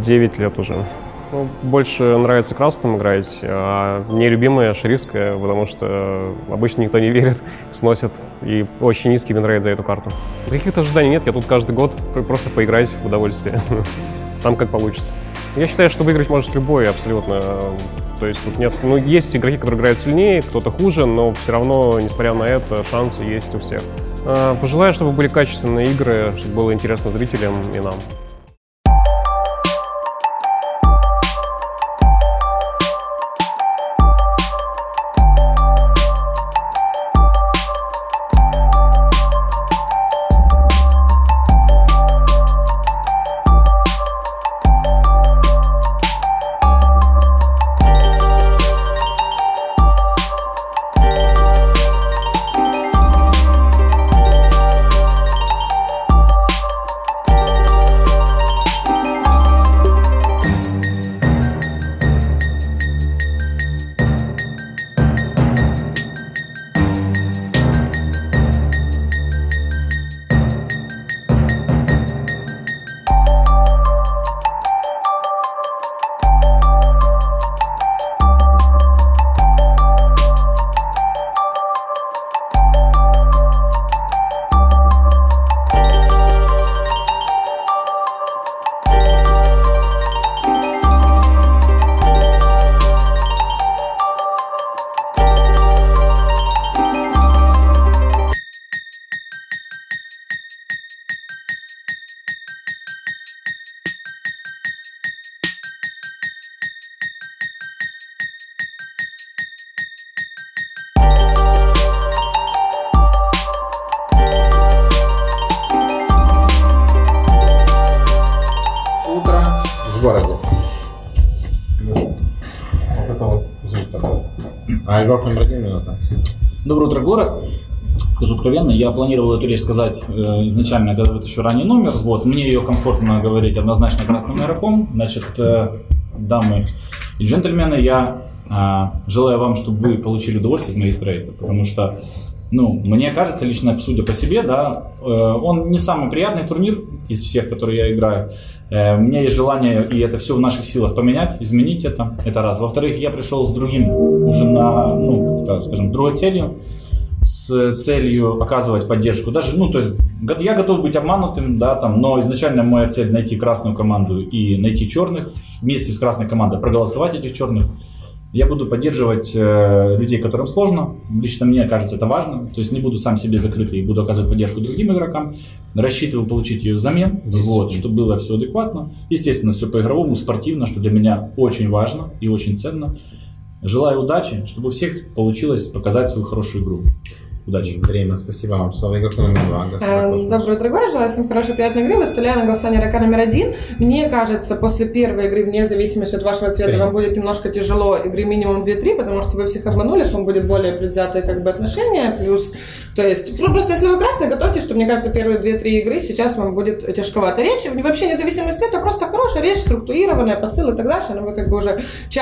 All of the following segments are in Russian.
9 лет уже. Ну, больше нравится красным играть, а мне любимая шерифская, потому что обычно никто не верит, сносят, и очень низкий винрейт за эту карту. Каких-то ожиданий нет, я тут каждый год просто поиграть в удовольствие, там как получится. Я считаю, что выиграть может любой абсолютно, то есть тут нет, ну, есть игроки, которые играют сильнее, кто-то хуже, но все равно, несмотря на это, шансы есть у всех. Пожелаю, чтобы были качественные игры, чтобы было интересно зрителям и нам. В городе. Вот это вот звук такой. А игрок номер 1 минута. Доброе утро, город. Скажу откровенно, я планировал эту речь сказать изначально, когда вот еще ранний номер. Вот, мне ее комфортно говорить однозначно красным игроком. Значит, дамы и джентльмены, я желаю вам, чтобы вы получили удовольствие от моей стрейта, потому что, ну, мне кажется, лично судя по себе, да, он не самый приятный турнир из всех, которые я играю. У меня есть желание, и это все в наших силах, поменять, изменить это раз. Во-вторых, я пришел с другим, уже на, ну, так скажем, другой целью, с целью оказывать поддержку. Даже, ну, то есть, я готов быть обманутым, да, там, но изначально моя цель найти красную команду и найти черных, вместе с красной командой проголосовать этих черных. Я буду поддерживать людей, которым сложно. Лично мне кажется, это важно. То есть не буду сам себе закрытый и буду оказывать поддержку другим игрокам. Рассчитываю получить ее взамен, вот, чтобы было все адекватно. Естественно, все по-игровому, спортивно, что для меня очень важно и очень ценно. Желаю удачи, чтобы у всех получилось показать свою хорошую игру. Удачи. Время, спасибо вам. Слово игроку номер 2. Доброе утро, город. Желаю всем хорошей, приятной игры. Выставляю на голосование игрока номер 1. Мне кажется, после первой игры, вне зависимости от вашего цвета, вам будет немножко тяжело. Игры минимум 2-3, потому что вы всех обманули, к вам будет более предвзятое как бы отношение. Плюс, то есть, просто если вы красный, готовьтесь, что, мне кажется, первые 2-3 игры сейчас вам будет тяжковато. Речь, вообще независимо от цвета, просто хорошая речь, структурированная, посыл и так дальше. Но вы как бы уже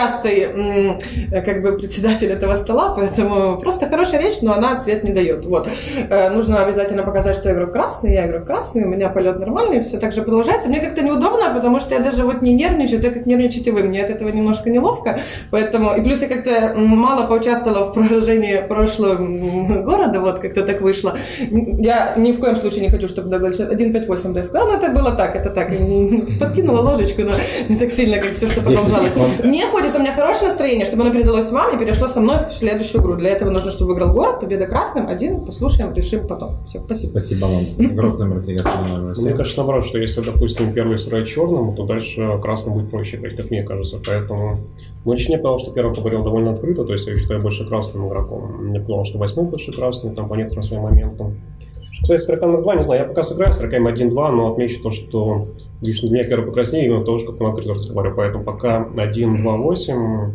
частый как бы председатель этого стола, поэтому просто хорошая речь, но она цвет не дает. Вот. Нужно обязательно показать, что я игрок красный, у меня полет нормальный, все так же продолжается. Мне как-то неудобно, потому что я даже вот не нервничаю, так как нервничаете вы. Мне от этого немножко неловко, поэтому... И плюс я как-то мало поучаствовала в поражении прошлого города, вот как-то так вышло. Я ни в коем случае не хочу, чтобы 1-5-8 да, я сказала, но это было так, подкинула ложечку, но не так сильно, как все, что продолжалось. Мне хочется, у меня хорошее настроение, чтобы оно передалось вам и перешло со мной в следующую игру. Для этого нужно, чтобы выиграл город, победа красным, 1, послушаем, решим потом. Все, спасибо. Спасибо вам. Игрок номер 3. Мне кажется, наоборот, что если, допустим, первый сыграет черным, то дальше красным будет проще играть, как мне кажется. Поэтому, ну, лично я потому что первый поговорил довольно открыто, то есть я считаю больше красным игроком. Мне потому что 8 больше красный, там по некоторым своим моментам. Кстати, с игроками 2, не знаю, я пока сыграю с игроками 1-2, но отмечу то, что лично для меня первый покраснее, именно того, как на открыто разговариваю. Поэтому пока 1-2-8.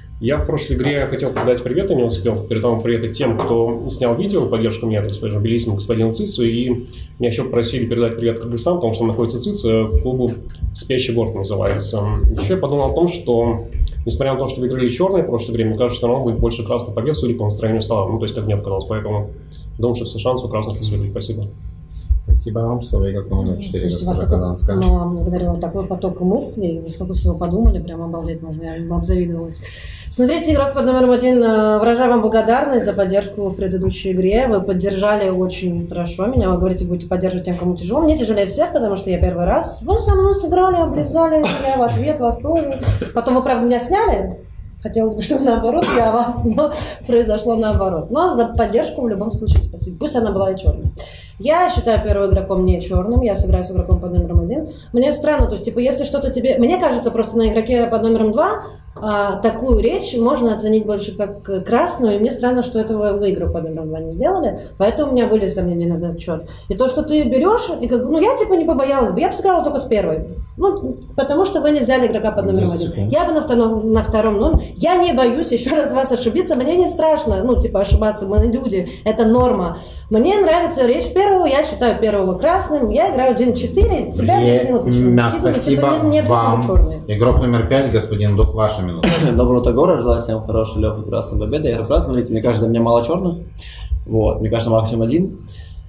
Я в прошлой игре хотел передать привет, не успел передать привет тем, кто снял видео, поддержку меня, господину Белисиму, господину Цицу, и меня еще просили передать привет Кыргызстану, потому что он находится Цица, клубу «Спящий город» называется. Еще я подумал о том, что, несмотря на то, что выиграли черные в прошлой игре, мне кажется, что равно будет больше красных побед, судя по настроению стола, ну, то есть как мне показалось, поэтому думаю, что все шансы у красных выиграть. Спасибо. Спасибо. спасибо вам. Слово игроку номер 4. Слушайте, вас благодарю. Такой поток мыслей. Вы столько всего подумали, прям обалдеть можно. Я бы обзавидовалась. Смотрите, игрок под номером 1. Выражаю вам благодарность за поддержку в предыдущей игре. Вы поддержали очень хорошо меня. Вы говорите, будете поддерживать тем, кому тяжело. Мне тяжелее всех, потому что я первый раз. Вы со мной сыграли, облизали меня в ответ, вас тоже. Потом вы, правда, меня сняли. Хотелось бы, чтобы наоборот, я вас, но произошло наоборот. Но за поддержку в любом случае спасибо. Пусть она была и черной. Я считаю первым игроком не черным, я сыграю с игроком под номером 1. Мне странно, то есть, типа, если что-то тебе... Мне кажется, просто на игроке под номером 2 такую речь можно оценить больше как красную, и мне странно, что этого вы игрок под номером 2 не сделали, поэтому у меня были сомнения на этот счет. И то, что ты берешь, и как, ну, я, типа, не побоялась бы, я бы сыграла только с первой. Ну, потому что вы не взяли игрока под номером 1. Я бы на втором номере. Я не боюсь еще раз вас ошибиться, мне не страшно, ну, типа, ошибаться, мы люди, это норма. Мне нравится речь первого, я считаю первого красным, я играю 1-4, тебя объяснила почему. Спасибо вам. Игрок номер 5, господин Дух, ваша минута. Доброго утра, желаю всем хорошей, легкой, красной победы. Я раз, смотрите, мне кажется, у меня мало черных, вот, мне кажется, максимум 1.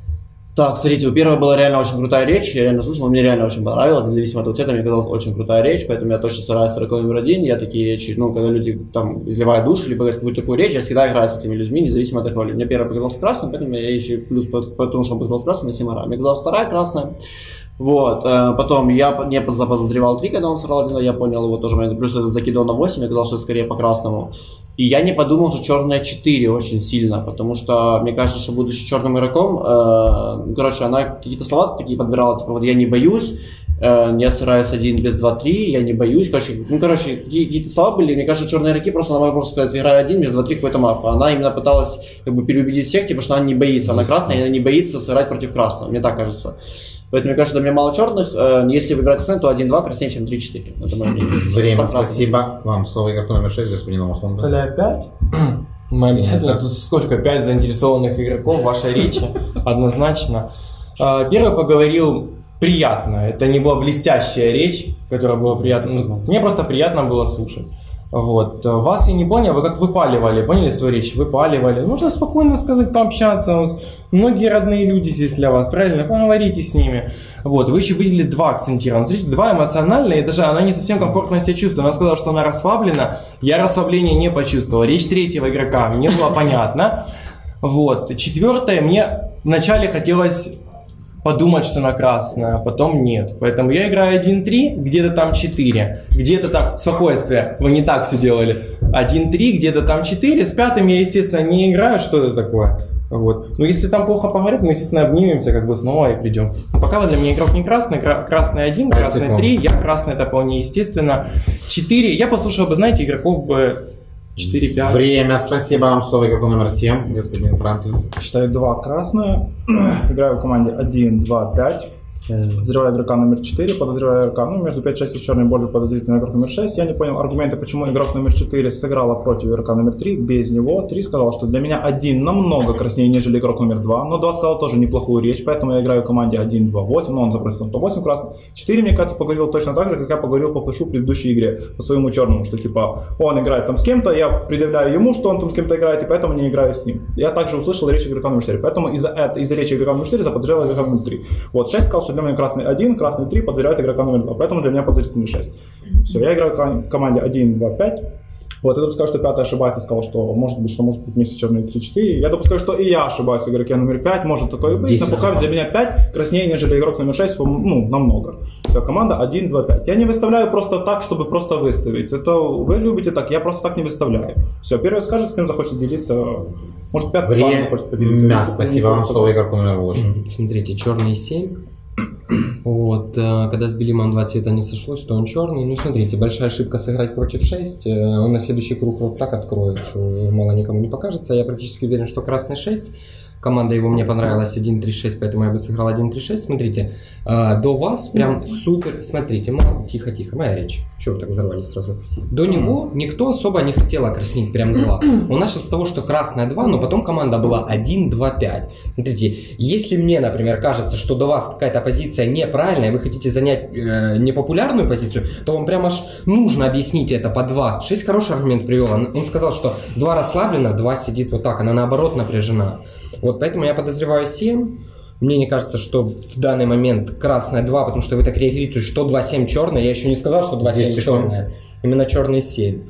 Так, смотрите, у первого была реально очень крутая речь, я реально слушал, мне реально очень понравилось, независимо от того цвета, мне казалась очень крутая речь, поэтому я точно стараюсь с игроком номер 1, я такие речи, ну, когда люди там изливают душу, либо говорят какую-то такую речь, я всегда играю с этими людьми, независимо от их роли. Мне первый показался красным, поэтому я еще плюс, потому что он показался красным, на 7 играю. Мне казалась вторая красная. Вот, потом я не подозревал 3, когда он сыграл 1, я понял его тоже момент, плюс этот закидон на 8, я казалось, что скорее по красному. И я не подумал, что черная 4 очень сильно, потому что мне кажется, что будучи черным игроком, короче, она какие-то слова такие подбирала, типа вот я не боюсь, я стараюсь 1 без 2-3, я не боюсь, короче, какие-то слова были, мне кажется, черные игроки просто, она могла просто сказать, играю 1 между 2-3 какой-то маф, она именно пыталась как бы переубедить всех, типа, что она не боится, она красная, она не боится сыграть против красного, мне так кажется. Поэтому, мне кажется, для меня мало черных. Если выбирать цену, то 1-2 краснее, чем 3-4. Это мое мнение. Время, спасибо вам. Слово игроку номер 6, господин Амахон. Вставляю 5. Мы обязательно, тут сколько? 5 заинтересованных игроков в вашей речи. Однозначно. Первый поговорил приятно. Это не была блестящая речь, которая была приятна. Мне просто приятно было слушать. Вот. Вас я не понял, вы как выпаливали, поняли свою речь? Выпаливали. Можно спокойно сказать, пообщаться. Многие родные люди здесь для вас, правильно? Поговорите с ними. Вот. Вы еще выделили 2 акцентированно. Смотрите, 2 эмоциональные, и даже она не совсем комфортно себя чувствует. Она сказала, что она расслаблена. Я расслабления не почувствовал. Речь третьего игрока мне было понятно. Вот. 4-е, мне вначале хотелось подумать, что она красная, а потом нет. Поэтому я играю 1-3, где-то там 4. Где-то так, спокойствие, вы не так все делали. 1-3, где-то там 4. С 5-м я, естественно, не играю, что это такое. Вот. Но если там плохо поговорит, мы, естественно, обнимемся как бы снова и придем. Но пока для меня игрок не красный, красный 1, красный 3, я красный, это вполне естественно. 4, я послушал бы, знаете, игроков бы 4-5. Время, спасибо вам. Слово игроку номер 7, господин Франклин. Считаю 2 красные. Играю в команде 1, 2, 5. Подозреваю игрока номер 4, подозреваю игрока, между 5-6 и черный более подозрительный игрок номер 6. Я не понял аргументы, почему игрок номер 4 сыграла против игрока номер 3, без него. 3 сказал, что для меня 1 намного краснее, нежели игрок номер 2, но 2 сказал тоже неплохую речь, поэтому я играю в команде 1, 2, 8, но он запросил 108 красный. 4, мне кажется, поговорил точно так же, как я поговорил по флешу в предыдущей игре, по своему черному, что типа он играет там с кем-то, я предъявляю ему, что он там с кем-то играет, и поэтому не играю с ним. Я также услышал речь игрока номер 4, поэтому из-за речи игрока номер 4 заподозревал игрока номер 3. Вот, 6 сказал, что для меня красный 1, красный 3 подозревает игрока номер 2, поэтому для меня подозрительный 6. Все, я играю в команде 1, 2, 5. Вот, я допускаю, что 5 ошибается, сказал, что может быть вместе с черной 3-4. Я допускаю, что и я ошибаюсь в игроке номер 5, может такое быть, но пока для меня 5 краснее, нежели игрок номер 6, намного. Все, команда 1, 2, 5. Я не выставляю просто так, чтобы просто выставить. Это вы любите так, я просто так не выставляю. Все, первый скажет, с кем захочет делиться. Может, 5 с вами захочет поделиться. Спасибо вам, слово игроку номер 8. Смотрите, черный 7. Вот, когда с Белимом 2 цвета не сошлось, то он черный. Ну, смотрите, большая ошибка сыграть против 6. Он на следующий круг вот так откроет, что мало никому не покажется. Я практически уверен, что красный 6. Команда его мне понравилась 1-3-6, поэтому я бы сыграл 1-3-6. Смотрите, до вас прям супер. Смотрите, тихо-тихо, моя речь. Чего вы так взорвались сразу? До него никто особо не хотел окраснить прям 2. Он начал с того, что красная 2, но потом команда была 1-2-5. Смотрите, если мне, например, кажется, что до вас какая-то позиция неправильная, вы хотите занять непопулярную позицию, то вам прям аж нужно объяснить это по 2. 6 хороший аргумент привел. Он сказал, что 2 расслаблена, 2 сидит вот так, она наоборот напряжена. Вот поэтому я подозреваю 7. Мне не кажется, что в данный момент красная 2, потому что вы так реагируете, что 2-7 черная. Я еще не сказал, что 2-7 черная. Именно черный 7.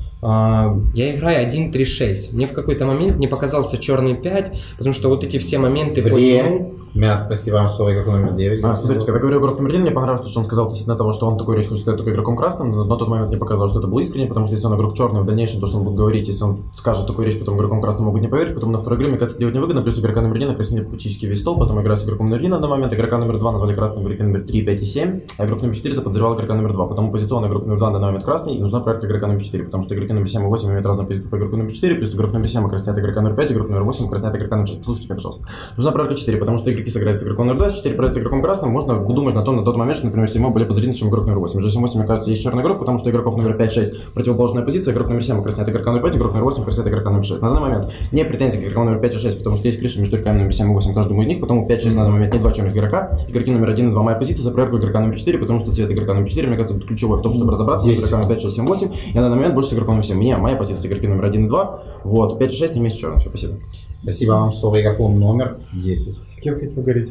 Я играю 1-3-6. Мне в какой-то момент не показался черный 5, потому что вот эти все моменты... Спасибо вам, слово игрок номер 9. Смотрите, когда говорил игрок номер 1, мне понравилось, что он сказал относительно того, что он такую речь хочет сказать только игроком красным, но на тот момент мне показалось, что это было искренне, потому что если он игрок черный, в дальнейшем то, что он будет говорить, если он скажет такую речь, потом игроком красным могут не поверить, потом на второй игре, мне кажется, делать невыгодно, плюс игрока номер 1 накрестили практически весь стол, потом игра с игроком номер 1 на данный момент, игрока номер 2 назвали красным, игрока номер 3, 5 и 7, а игрок номер 4 заподозревал игрока номер 2, потом позиционный игрок номер 2 на данный момент красный, и нужна проверка игрока номер 4, потому что игроки номер 7 и 8 имеют разную позицию по игроку номер 4, плюс игрок номер 7 краснеет игрока номер 5, игрок номер 8 краснеет игрока номер 6. Слушайте, пожалуйста. Нужна проверка 4, потому что игроки сыграют с игроком номер 2, 4 проверяют с игроком красным, можно думать на тот момент, что, например, 7 были подозрительны, чем игрок номер 8. Уже 7-8, мне кажется, есть черный игрок, потому что игроков номер 5-6 противоположная позиция, игрок номер 7 краснеет игрока номер 5, игрок номер 8 краснеет игрока номер 6. На данный момент не претензий к игрокам номер 5 и 6, потому что есть крыша между игроками номер 7 и 8 каждому из них, потому 5-6 на данный момент не два черных игрока, игроки номер 1 и 2 моя позиция за проверку игрока номер 4, потому что цвет игрока номер 4, мне кажется, будет ключевой в том, чтобы разобраться с игроками 5, 6, 7, 8, и на данный момент больше с игроком номер 7. Моя позиция игроки номер 1 и 2, вот, 5 и 6 не вместе черных. Все, спасибо. Спасибо вам, слово игроку номер 10. С кем хотите поговорить?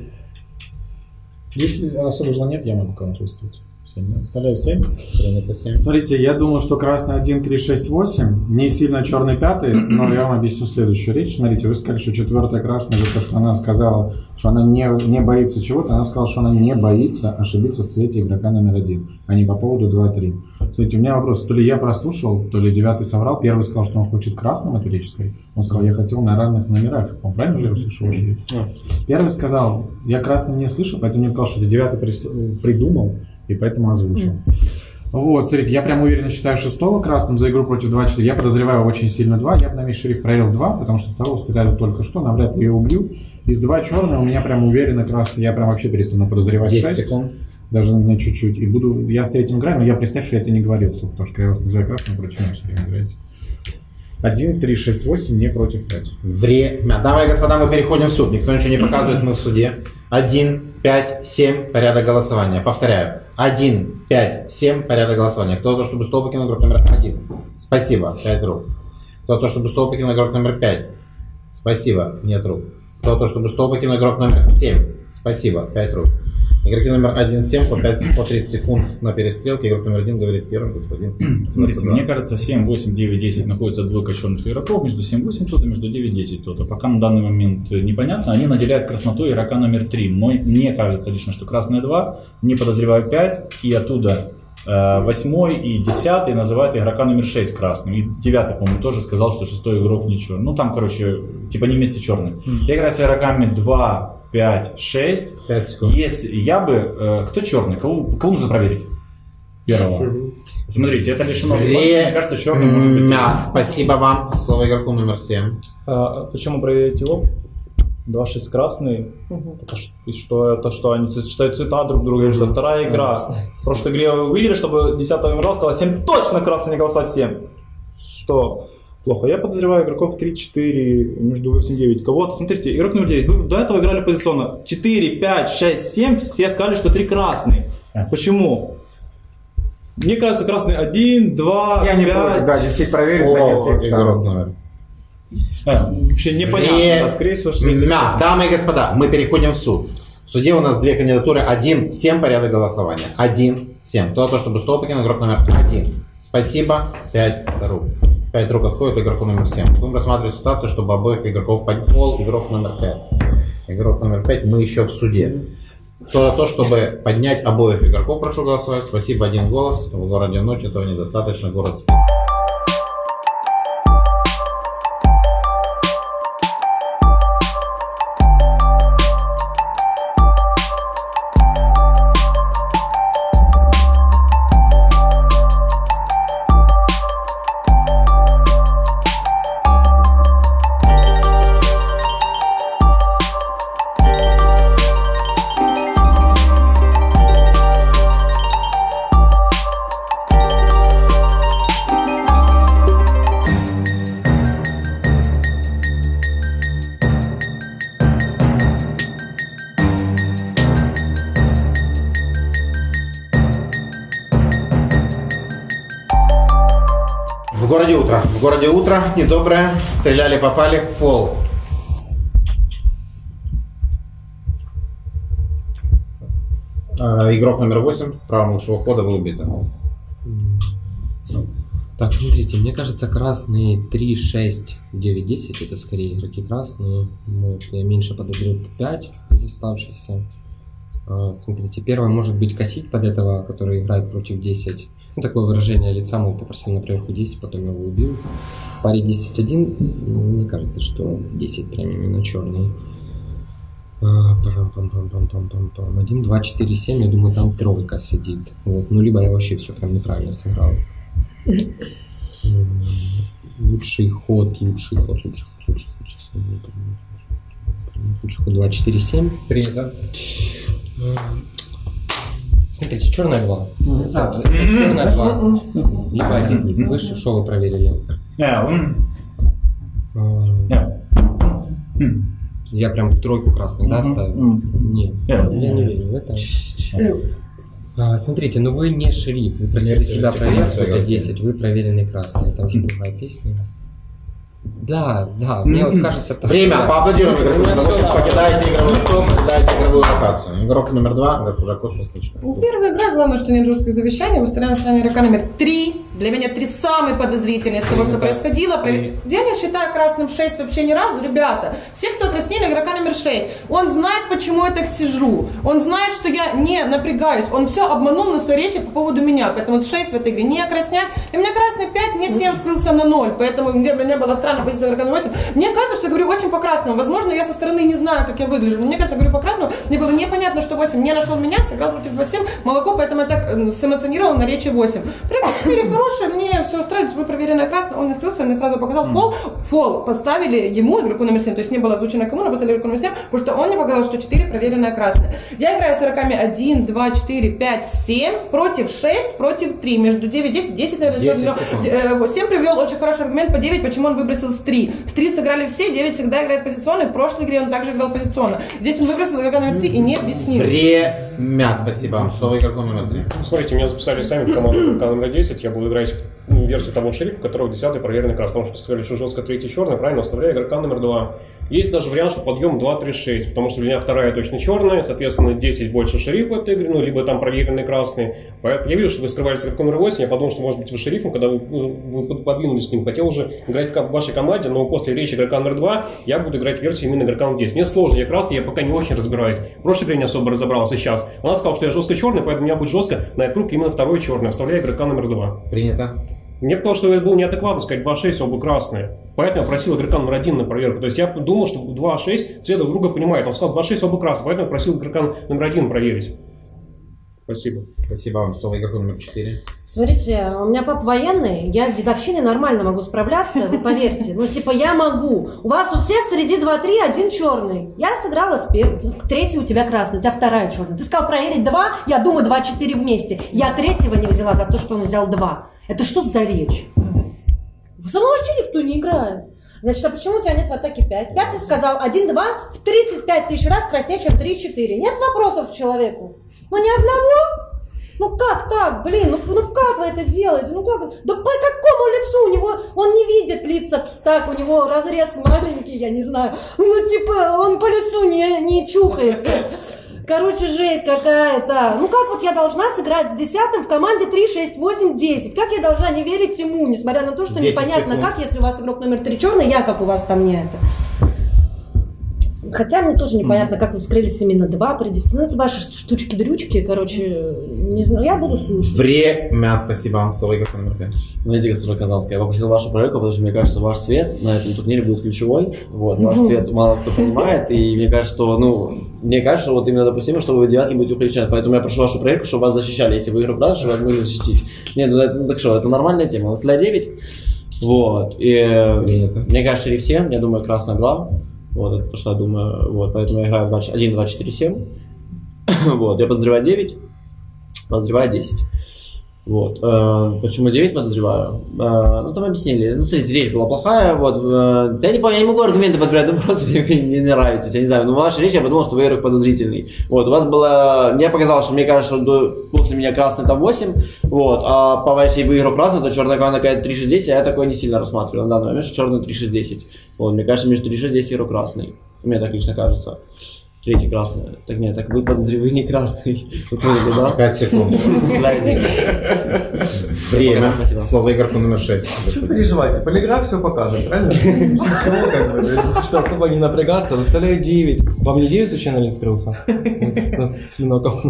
Если особо желания нет, я могу кого-нибудь высказать. Оставляю 7. Смотрите, я думаю, что красный 1, 3, 6, 8, не сильно черный 5, но я вам объясню следующую речь. Смотрите, вы сказали, что 4-я красная, за то, что она сказала, что она не боится чего-то, она сказала, что она не боится ошибиться в цвете игрока номер 1, а не по поводу 2-3. Смотрите, у меня вопрос, то ли я прослушал, то ли 9-й соврал. Первый сказал, что он хочет красным эту речь сказать. Он сказал, я хотел на равных номерах. Он правильно же я услышал? Первый сказал, я красным не слышу, поэтому мне сказал, что 9-й придумал. И поэтому озвучил. Вот, смотрите, я прям уверенно считаю 6-го красным за игру против 2-4. Я подозреваю очень сильно 2. Я бы на мисс шериф проверил 2, потому что 2-го стреляли только что, навряд ли я убью. Из 2 черные у меня прям уверенно красный. Я прям вообще перестану подозревать 6 секунд. Даже на чуть-чуть. И буду, я с 3-м играю, но я представляю, что я это не говорил, потому что я вас называю красным, против меня все время играете. 1, 3, 6, 8, не против 5. Время. Дамы и господа, мы переходим в суд. Никто ничего не показывает, мы в суде. 1, 5, 7, порядок голосования. Повторяю. 1, 5, 7, порядок голосования. Кто-то, чтобы стол покинул игрок номер 1. Спасибо. 5 рук. Кто-то, чтобы стол покинул игрок номер 5. Спасибо. Нет рук. Кто-то, чтобы стол покинул игрок номер 7. Спасибо. 5 рук. Игроки номер 1-7 по 30 секунд на перестрелке. Игрок номер 1 говорит первым, господин. Смотрите, мне кажется, 7, 8, 9, 10 находится двойка черных игроков. Между 7, 8 кто-то, между 9, 10 кто-то. Пока на данный момент непонятно. Они наделяют краснотой игрока номер 3. Мне кажется лично, что красная 2, не подозреваю 5, и оттуда 8 и 10 называют игрока номер 6 красным. И 9, по-моему, тоже сказал, что 6-й игрок не черный. Ну, там, короче, типа не вместе черный. Я играю с игроками 2, 5, 6. 5 секунд. Если я бы... кто черный? Кого нужно проверить? Первого. Смотрите, это лишено. Мне кажется, черный может быть... Спасибо вам. Слово игроку номер 7. Почему проверить его? 2-6 красный. Что это? Что они сочетают цвета друг друга? Или что? Вторая игра. В прошлой игре вы увидели, чтобы 10-й играл, сказал 7 точно красный, не голосовать 7. Что? Плохо. Я подозреваю игроков 3-4, между 8-9. Кого-то, смотрите, игрок номер 9. Вы до этого играли позиционно. 4, 5, 6, 7. Все сказали, что 3 красный. Почему? Мне кажется, красный 1, 2, я 5. Не против, да, 10 проверится, 1 игрок номер. Вообще непонятно. Скорее всего, что... Дамы и господа, мы переходим в суд. В суде у нас две кандидатуры. 1-7 порядок голосования. 1-7. Кто-то, чтобы стол покинул игрок номер 1. Спасибо. 5 рук. 5 рук отходит игроку номер 7. Будем рассматривать ситуацию, чтобы обоих игроков поднял игрок номер 5. Игрок номер 5, мы еще в суде. То, чтобы поднять обоих игроков, прошу голосовать. Спасибо, 1 голос. В городе ночь этого недостаточно. Город спит. В городе утро, недоброе, стреляли, попали, фол. Игрок номер 8 с правом лучшего хода вы убиты. Так, смотрите, мне кажется, красные 3, 6, 9, 10 это скорее игроки красные. Вот, я меньше подозреваю 5 из оставшихся. Смотрите, первый может быть косить под этого, который играет против 10. Ну, такое выражение лица, мол, попросил на проверку 10, потом его убил. В паре 10-1, мне кажется, что 10 прям именно черный. 1, 2, 4, 7, я думаю, там тройка сидит. Вот. Ну, либо я вообще все прям неправильно сыграл. Лучший ход. Лучший ход 2, 4, 7. Принято. Смотрите, черная 2. Черная 2. Либо 1 выше, что вы проверили? Я прям тройку красных, да, ставил? Нет, я не верю в это. Смотрите, ну вы не шериф, вы просили себя проверку, это 10, вы проверенный красный, это уже другая песня. Да, мне вот кажется... Время, поаплодируем игроку номер 8, покидаете игровой стол, покидаете игровую локацию. Игрок номер 2, госпожа Космос, лично. Первая игра, главное, что нет жесткое завещание. Выставляем с вами игрока номер 3. Для меня 3 самые подозрительные из того, что происходило. Я не считаю красным 6 вообще ни разу, ребята. Все, кто краснели, игрока номер 6. Он знает, почему я так сижу. Он знает, что я не напрягаюсь. Он все обманул на своей речи по поводу меня. Поэтому 6 в этой игре не краснять. Для меня красный 5, мне 7 скрылся на 0. Поэтому мне было странно позиция игрока номер 8. Мне кажется, что я говорю очень по-красному. Возможно, я со стороны не знаю, как я выгляжу. Но мне кажется, я говорю по-красному. Мне было непонятно, что 8 не нашел меня, сыграл против 8 молоко, поэтому я так сэмоционировал на речи 8. Пример 4 хорошие, мне все устраивает, вы проверенная красная, он не скрылся, мне сразу показал фол. Фол поставили ему, игроку номер 7, то есть не было озвучено кому, но поставили игроку номер 7, потому что он мне показал, что 4 проверенная красная. Я играю с игроками 1, 2, 4, 5, 7, против 6, против 3, между 9, 10, 10, наверное, 7 привел очень хороший аргумент по 9, почему он выбросил с 3. С 3 сыграли все, 9 всегда играет позиционно, в прошлой игре он также играл позиционно. Здесь он выбросил игрока номер 3 и не объяснил. Время, спасибо вам. Слово игроку номер 3. Смотрите, меня записали сами в команду игрока номер 10, я буду играть в версию того шерифа, у которого 10-й проверенный красный. Потому что сказали, что жестко 3 черный, правильно, оставляю игрока номер 2. Есть даже вариант, что подъем 2-3-6, потому что для меня вторая точно черная, соответственно, 10 больше шериф в этой игре, ну, либо там проверенный красный. Поэтому я вижу, что вы скрывались с игроком номер 8, я подумал, что, может быть, вы шерифом, когда вы подвинулись к ним. Хотел уже играть в вашей команде, но после речи игрока номер 2 я буду играть в версию именно игрока номер 10. Мне сложно, я красный, я пока не очень разбираюсь. В прошлой игре не особо разобрался, сейчас. Она сказала, что я жестко черный, поэтому у меня будет жестко на этот круг именно второй черный, оставляю игрока номер 2. Принято. Мне показалось, что это было неадекватно сказать 2-6, оба красные. Поэтому я просил игрока номер 1 на проверку. То есть я думал, что 2-6 цвет друг друга понимает. Он сказал 2-6 оба красные, поэтому я просил игрока номер 1 проверить. Спасибо. Спасибо вам. Слово игроку номер 4. Смотрите, у меня папа военный, я с дедовщиной нормально могу справляться, вы поверьте. Ну, типа, я могу. У вас у всех среди 2-3 один черный. Я сыграла с первым. Третий у тебя красный, у тебя вторая черная. Ты сказал проверить 2, я думаю 2-4 вместе. Я третьего не взяла за то, что он взял 2. Это что за речь? Со мной вообще никто не играет. Значит, а почему у тебя нет в атаке 5? 5 ты сказал, 1-2 в 35 тысяч раз краснее, чем 3-4. Нет вопросов к человеку. Ну ни одного? Ну как так, блин, ну как вы это делаете? Ну как? Да по какому лицу у него? Он не видит лица. Так, у него разрез маленький, я не знаю. Ну типа он по лицу не чухается. Короче, жесть какая-то. Ну как вот я должна сыграть с 10-м в команде 3, 6, 8, 10? Как я должна не верить ему, несмотря на то, что непонятно как, если у вас игрок номер 3 черный, я как у вас там не это. Хотя мне тоже непонятно, как вы вскрылись именно 2 предестинации. Ну, это ваши штучки-дрючки, короче, не знаю, я буду слушать. Время, спасибо вам, слово игрока номер 5. Знаете, госпожа Казанская, я попросил вашу проверку, потому что мне кажется, ваш цвет на этом турнире будет ключевой. Вот, ваш цвет мало кто понимает, и мне кажется, что, вот именно допустимо, что вы в девятке будете уключать. Поэтому я прошу вашу проверку, чтобы вас защищали. Если вы игру брали, чтобы вас могли защитить. Нет, так что, это нормальная тема. Василия 9. Вот. И мне кажется, шериф 7, я думаю, красная 2. Вот, это то, что я думаю. Вот, поэтому я играю 1, 2, 4, 7. Вот, я подозреваю 9. Подозреваю 10. Вот. Почему 9 подозреваю? Ну, там объяснили. Ну, смотрите, речь была плохая. Вот. Я не помню, я не могу аргументы подбирать, ну, просто мне не нравитесь. Я не знаю, но ваша речь, я подумал, что вы игрок подозрительный. Вот, у вас было... Мне показалось, что мне кажется, что после меня красный там 8. Вот. А по если вы игрок красный, то черная команда какая-то 3-6-10, а я такое не сильно рассматриваю. На данный момент, что черный 3-6-10. Вот, мне кажется, между 3-6-10 игрок красный. Мне так лично кажется. Третий красный. Так нет, так вы подозреваете не красный. Вы поняли, да? 5 секунд. Время. Слово игроку номер 6. Что переживайте, полиграф все покажет, правильно? Ничего, как бы, что особо не напрягаться. Выставляю 9. Вам не 9 случайно не вскрылся? Слюноков.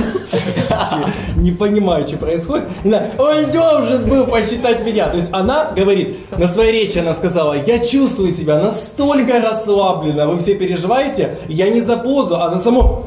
Не понимаю, что происходит. Он должен был посчитать меня. То есть она говорит, на своей речи она сказала, я чувствую себя настолько расслабленно, вы все переживаете, я не за позу, а за само...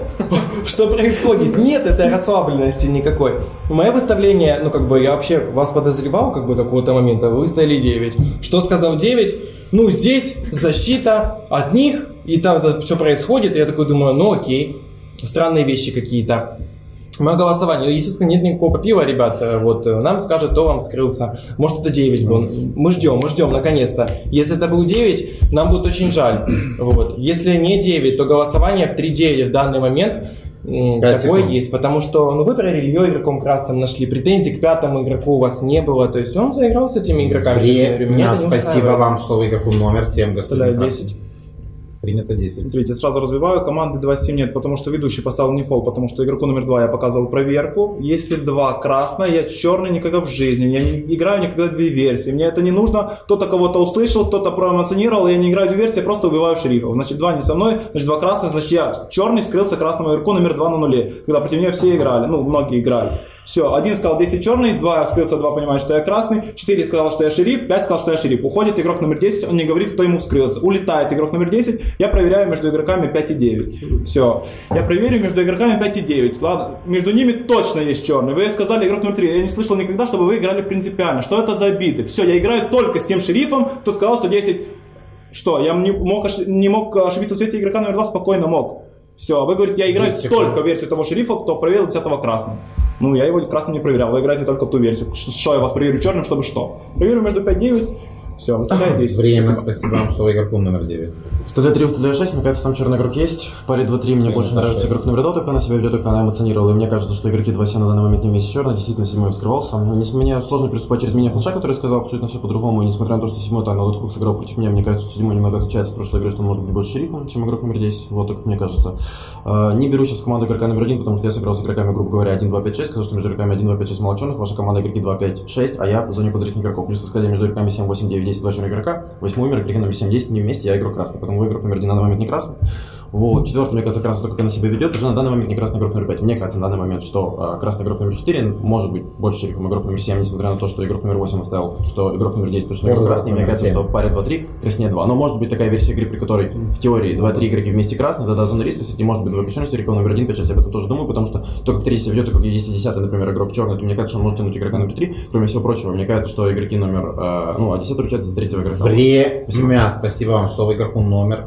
Что происходит? Нет этой расслабленности никакой. Мое выставление, ну как бы я вообще вас подозревал как бы до какого-то момента, вы выставили 9. Что сказал 9? Ну здесь защита от них, и там это все происходит, и я такой думаю, ну окей, странные вещи какие-то. Мое голосование, естественно, нет никакого пива, ребят, вот, нам скажет, то вам вскрылся. Может, это 9 был. Мы ждем, наконец-то. Если это был 9, нам будет очень жаль. Вот. Если не 9, то голосование в 3-9 в данный момент такое есть. Потому что, ну, вы проверили, ее игроком красным нашли, претензий к пятому игроку у вас не было. То есть он заиграл с этими игроками. Спасибо вам, слово игроку номер 7, господин 10. Принято 10. Смотрите, сразу развиваю. Команды 2-7 нет, потому что ведущий поставил не фол, потому что игроку номер 2 я показывал проверку. Если 2 красное, я черный никогда в жизни. Я не играю никогда 2 версии. Мне это не нужно. Кто-то кого-то услышал, кто-то проэмоционировал. Я не играю 2 версии, я просто убиваю шерифов. Значит, 2 не со мной, значит, 2 красных, значит, я черный вскрылся красному игроку номер 2 на нуле. Когда против меня все играли, ну, многие играли. Все, 1 сказал 10 черный, 2 вскрылся, 2 понимает, что я красный, 4 сказал, что я шериф, 5 сказал, что я шериф. Уходит игрок номер 10, он не говорит, кто ему вскрылся. Улетает игрок номер 10, я проверяю между игроками 5 и 9. Все, я проверю между игроками 5 и 9. Ладно, между ними точно есть черный. Вы сказали игрок номер 3, я не слышал никогда, чтобы вы играли принципиально. Что это за обиды? Все, я играю только с тем шерифом, кто сказал, что 10... Что, я не мог ошибиться в цвете игрока номер 2, спокойно мог. Все, вы говорите, я играю только в версию того шерифа, кто проверил 10-го красным. Ну, я его красным не проверял, вы играете только в ту версию. Что я вас проверю черным, чтобы что? Проверю между 5-9. Все, выставляю 10. Время, спасибо вам, слово игроку номер 9. Выставляю 3, выставляю 6, мне кажется, там черный игрок есть. В паре 2-3 мне больше нравится игрок номер 2, только она себя ведет, только она эмоционировала. И мне кажется, что игроки 2-7 на данный момент не умеют с черной, действительно 7 вскрывался. Мне сложно приступать через меня флеша, который сказал абсолютно все по-другому. И несмотря на то, что 7 там на этот круг сыграл против меня, мне кажется, что 7 немного отличается от прошлой игры, что он может быть больше шерифом, чем игрок номер 10. Вот так мне кажется. Не беру сейчас команду игрока номер 1, потому что я сыграл с игроками, грубо говоря, 1-2-5-6, сказал, что между игроками 1-2-5-6 молоченых, ваша команда игроки 2-5-6, а я в зоне подручных игроков. Плюс сказали между игроками 7-8-9-10, 2 черных игрока. 8 умер, игроки номер 7-10 не вместе, я игрок красный, поэтому игрок номер 1 на данный момент не красный. Вот, 4, мне кажется, красный только на себя ведет, уже на данный момент не красный игрок номер 5. Мне кажется, на данный момент, что красный игрок номер 4 может быть больше шерифом игрок номер 7, несмотря на то, что игрок номер 8 оставил, что игрок номер 10 точно игрок красный, мне кажется, что в паре 2-3 краснее 2. Но может быть такая версия игры, при которой в теории 2-3 игроки вместе красные, тогда зона риска, кстати, может быть двойка черный, игрок номер 1, 5-6, я об этом тоже думаю, потому что только в 3 себя ведет, только в 10-10, например, игрок черный, то мне кажется, что он может тянуть игрока номер 3, кроме всего прочего, мне кажется, что игроки номер, а 10 ручается за 3-го игрока. Время, спасибо вам, слово игроку номер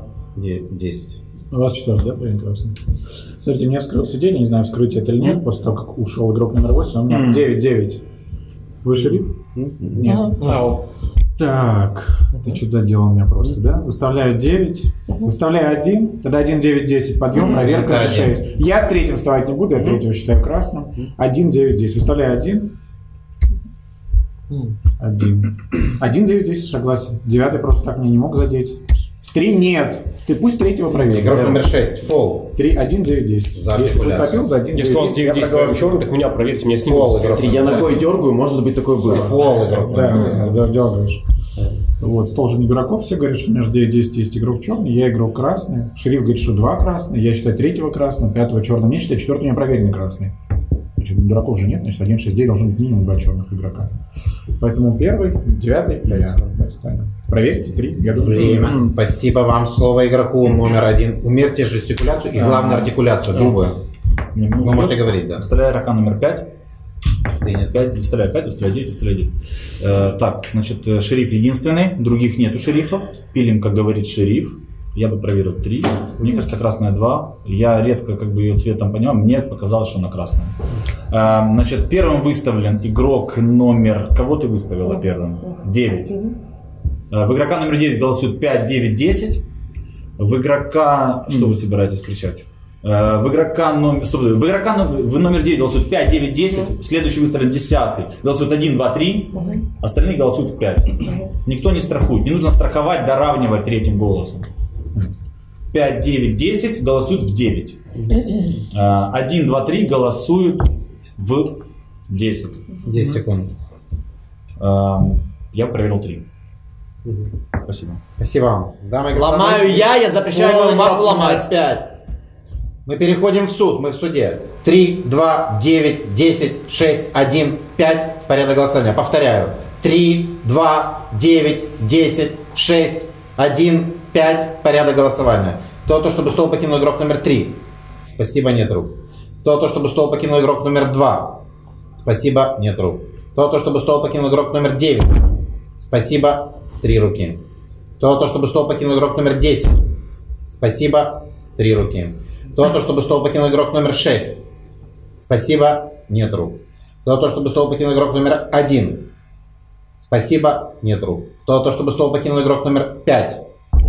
10. У вас 4, да, блин, красный? Смотрите, мне вскрылся день, я не знаю, вскрытие это или нет, после того, как ушел игрок номер 8, у меня 9-9. Вы шериф? Нет. Так, это что за дело у меня просто, да? Выставляю 9, выставляю 1, тогда 1-9-10, подъем, проверка 6. Я с третьим вставать не буду, я третьего считаю красным. 1-9-10, выставляю 1. 1-9-10, согласен. 9 просто так мне не мог задеть. С 3 нет. Ты пусть третьего проверь. Игрок номер 6, фол. 1-9-10. Если бы попил за 1-9-10, если он с 9-10 черный, так меня проверьте, меня снимут. Я ногой дергаю, может быть такое было. Фол игрок. Да, дергаешь. Вот, стол же не дураков, все говорят, что между 9-10 есть игрок черный, я игрок красный. Шериф говорит, что 2 красные, я считаю 3-го красным, 5-го черным не считаю, 4-го у меня проверенный красный. Значит, дураков же нет, значит 1-6-9 должен быть минимум 2 черных игрока. Поэтому 1, 9 и я встанем. Проверьте 3. Я думаю, время. Спасибо вам, слово игроку номер 1. Умерьте жестикуляцию и главную артикуляцию, другую. Вы можете говорить, да. Выставляю игрока номер 5. 5, выставляю 5, выставляю 9, выставляю 10. Так, значит, шериф единственный, других нету шерифов. Пилим, как говорит шериф. Я бы проверил 3. Мне кажется, красная 2. Я редко как бы ее цветом понимаю. Мне показалось, что она красная. Значит, первым выставлен игрок номер... Кого ты выставила первым? 9. В игрока номер 9 голосуют 5, 9, 10. В игрока... Что вы собираетесь кричать? В игрока номер... Стоп, в игрока номер 9 голосуют 5, 9, 10. Следующий выставлен 10. Голосуют 1, 2, 3. Остальные голосуют в 5. Никто не страхует. Не нужно страховать, доравнивать третьим голосом. 5, 9, 10 голосуют в 9. 1, 2, 3 голосуют в 10. 10 секунд. Я проверил 3. Спасибо. Спасибо вам. Дамы и господа, Ломаю я запрещаю мою маху ломать. 5. Мы переходим в суд, мы в суде. 3, 2, 9, 10, 6, 1, 5. Порядок голосования. Повторяю. 3, 2, 9, 10, 6, 1, 5. Порядок голосования. То, чтобы стол покинул игрок номер 3. Спасибо, нет рук. То, чтобы стол покинул игрок номер 2. Спасибо, нет рук. То, чтобы стол покинул игрок номер 9. Спасибо, 3 руки. Чтобы стол покинул игрок номер 10. Спасибо, 3 руки. Чтобы стол покинул игрок номер 6. Спасибо, нет рук. Чтобы стол покинул игрок номер 1. Спасибо, нет рук. Чтобы стол покинул игрок номер 5.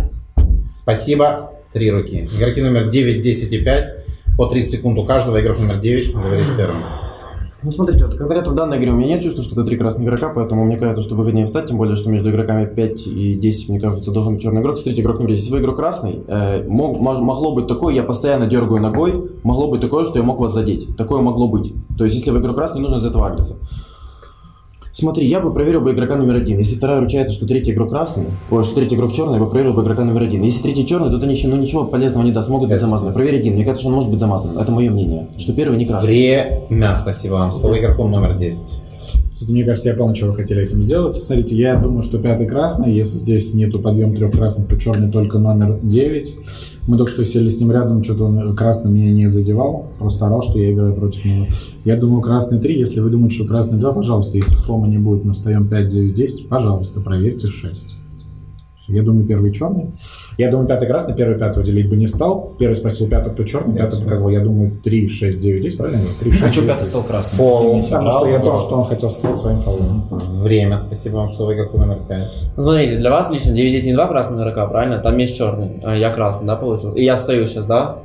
Спасибо, 3 руки. Игроки номер 9, 10 и 5. По 30 секунд у каждого. Игрок номер 9 говорит первым. Ну, смотрите, вот конкретно в данной игре у меня нет чувства, что это 3 красных игрока, поэтому мне кажется, что выгоднее встать, тем более, что между игроками 5 и 10, мне кажется, должен быть черный игрок. Смотрите, игрок номер 10. Если вы игрок красный, могло быть такое, я постоянно дергаю ногой, могло быть такое, что я мог вас задеть. Такое могло быть. То есть, если вы игрок красный, нужно из этого агрессия. Смотри, я бы проверил бы игрока номер 1. Если вторая ручается, что третий игрок красный, что третий игрок черный, я бы проверил бы игрока номер 1. Если третий черный, то ничего полезного не даст, могут быть замазаны. Проверь 1. Мне кажется, что он может быть замазан. Это мое мнение. Что первый не красный. Время. Спасибо вам. Слово игроком номер 10. Кстати, мне кажется, я понял, что вы хотели этим сделать. Смотрите, я думаю, что 5 красный. Если здесь нету подъем 3 красных, то черный только номер 9. Мы только что сели с ним рядом, что-то он красный меня не задевал. Просто орал, что я играю против него. Я думаю, красный 3. Если вы думаете, что красный 2, пожалуйста, если слома не будет, мы встаем 5, 9, 10, пожалуйста, проверьте 6. Я думаю, первый черный. Я думаю, 5 красный, первый 5 делить бы не стал. Первый спросил 5, кто черный, 5 показывал. Я думаю, 3, 6, 9, 10, правильно? 3, 6, а что 9, 5 стал красным? Фол. Потому что я думал, что он хотел сказать своим фолом. Время. Спасибо вам. Слово игроку номер 5. Смотрите, для вас лично 9 10 не 2 красных игрока, правильно? Там есть черный. Я красный, да, получил? И я встаю сейчас, да?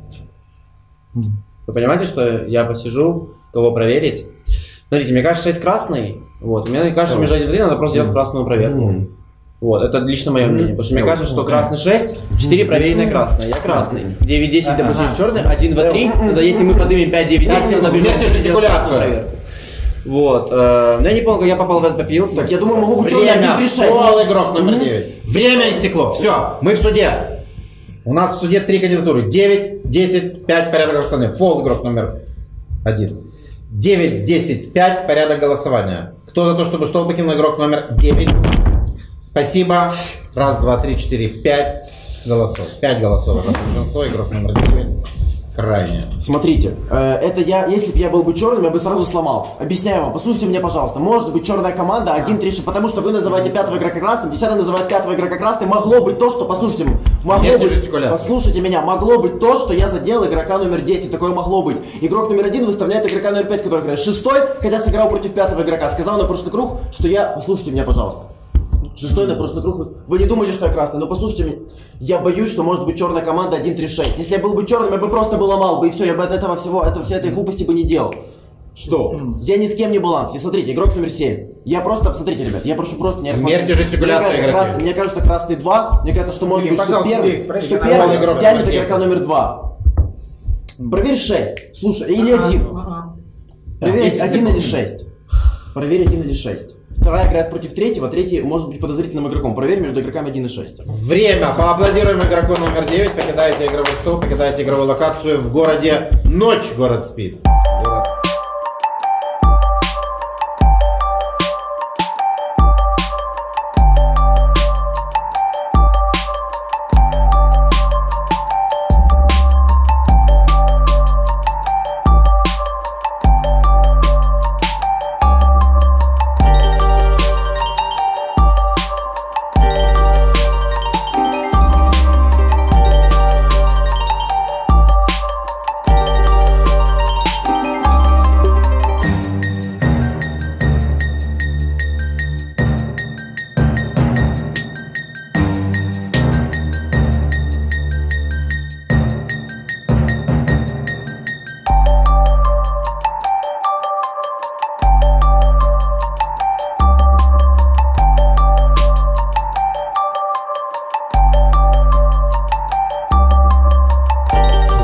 Вы понимаете, что я посижу, кого проверить? Смотрите, мне кажется, 6 красный. Вот. Мне кажется, между 1 и 3 надо просто делать красную проверку. Вот, это лично мое мнение. Потому что мне кажется, что красный 6, 4 проверенные красные. Я красный. 9 10, допустим, черный, 1 2 3. Тогда если мы поднимем 5 9 10, то наберем проверку. Вот. Я не помню, как я попал в этот попился. Так, я думаю, могу быть черный 1 3 6. Фол, игрок номер 9. Время истекло. Все, мы в суде. У нас в суде 3 кандидатуры. 9, 10, 5, порядок голосования. Фол, игрок номер 1. 9, 10, 5, порядок голосования. Кто за то, чтобы стол покинул игрок номер 9? Спасибо. 1, 2, 3, 4, 5 голосов. 5 голосов. Это большинство. Игрок номер 9. Крайне. Смотрите, это если бы я был бы черным, я бы сразу сломал. Объясняю вам, послушайте меня, пожалуйста. Может быть черная команда 1-3, потому что вы называете 5 игрока красным, 10 называет 5 игрока красным. Могло быть то, что, послушайте, послушайте меня, могло быть то, что я задел игрока номер 10. Такое могло быть. Игрок номер 1 выставляет игрока номер 5, который играет 6, хотя сыграл против 5 игрока. Сказал на прошлый круг, что я... Послушайте меня, пожалуйста. 6 на прошлый круг. Вы не думаете, что я красный, но послушайте меня. Я боюсь, что может быть черная команда 1-3-6. Если я был бы черным, я бы просто бы ломал бы, и все, я бы от этого всей этой глупости бы не делал. Что? Я ни с кем не баланс. И смотрите, игрок номер 7. Я просто, смотрите, ребят, я прошу просто не рассматривать. Мне кажется, красный 2. Мне кажется, что может быть, что первый тянет игрока номер 2. Проверь 6. Слушай, или 1. Проверь 1 или 6. Проверь 1 или 6. Вторая играет против третьего, третий может быть подозрительным игроком. Проверь между игроками 1 и 6. Время. Поаплодируем игроку номер 9. Покидаете игровой стол, покидаете игровую локацию в городе Ночь. Город спит.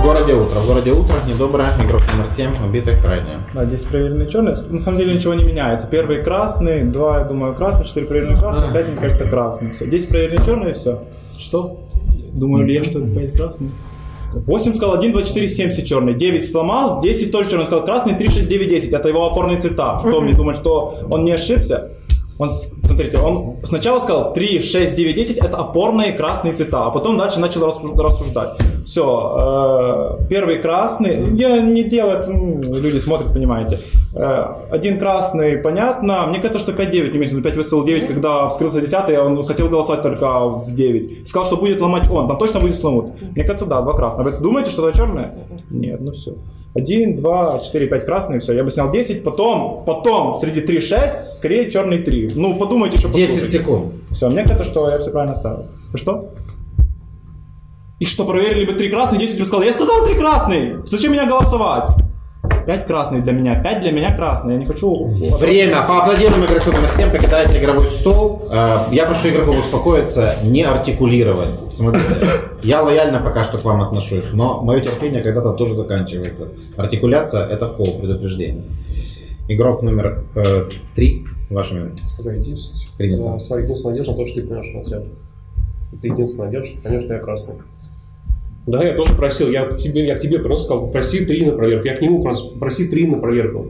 В городе утро, недоброе, игрок номер 7, убитый крайне. Да, 10 проверенные черные. На самом деле ничего не меняется. Первый красный, 2, я думаю, красный, 4 проверенные красные, 5, мне кажется, красный. Все. 10 проверенные черные, все. Что? Думаю ли я, что 5 красный? 8 сказал, 1, 2, 4, 7 все черные. 9 сломал, 10 тоже черный. Он сказал красный, 3, 6, 9, 10. Это его опорные цвета. Что мне думать, что он не ошибся? Он, смотрите, он сначала сказал 3, 6, 9, 10 это опорные красные цвета, а потом дальше начал рассуждать. Все, первый красный, я не делаю, люди смотрят, понимаете. Один красный, понятно, мне кажется, что 5-9, не меньше, 5 высыл 9, когда вскрылся 10, он хотел голосовать только в 9. Сказал, что будет ломать он, там точно будет сломут. Мне кажется, да, 2 красных. Вы думаете, что это черное? Нет, ну все. 1, 2, 4, 5 красные, все, я бы снял 10, потом среди 3, 6, скорее черный 3. Ну, подумайте, что послушайте. 10 секунд. Все, мне кажется, что я все правильно ставил. Вы что? И что, проверили бы 3 красные, 10 бы сказал, я сказал 3 красные, зачем меня голосовать? 5 красные для меня, 5 для меня красные, я не хочу... Время, поаплодируем игроку номер 7, покидайте игровой стол. Я прошу игроков успокоиться, не артикулировать. Смотрите, я лояльно пока что к вам отношусь, но мое терпение когда-то тоже заканчивается. Артикуляция – это фол, предупреждение. Игрок номер 3, ваше мнение. Своя 10. Принято. Своя единственная надежда на то, что ты понимаешь, что ответ. Это единственная надежда, конечно, я красный. Да, я тоже просил, я к тебе просто сказал, проси 3 на проверку. Я к нему проси 3 на проверку.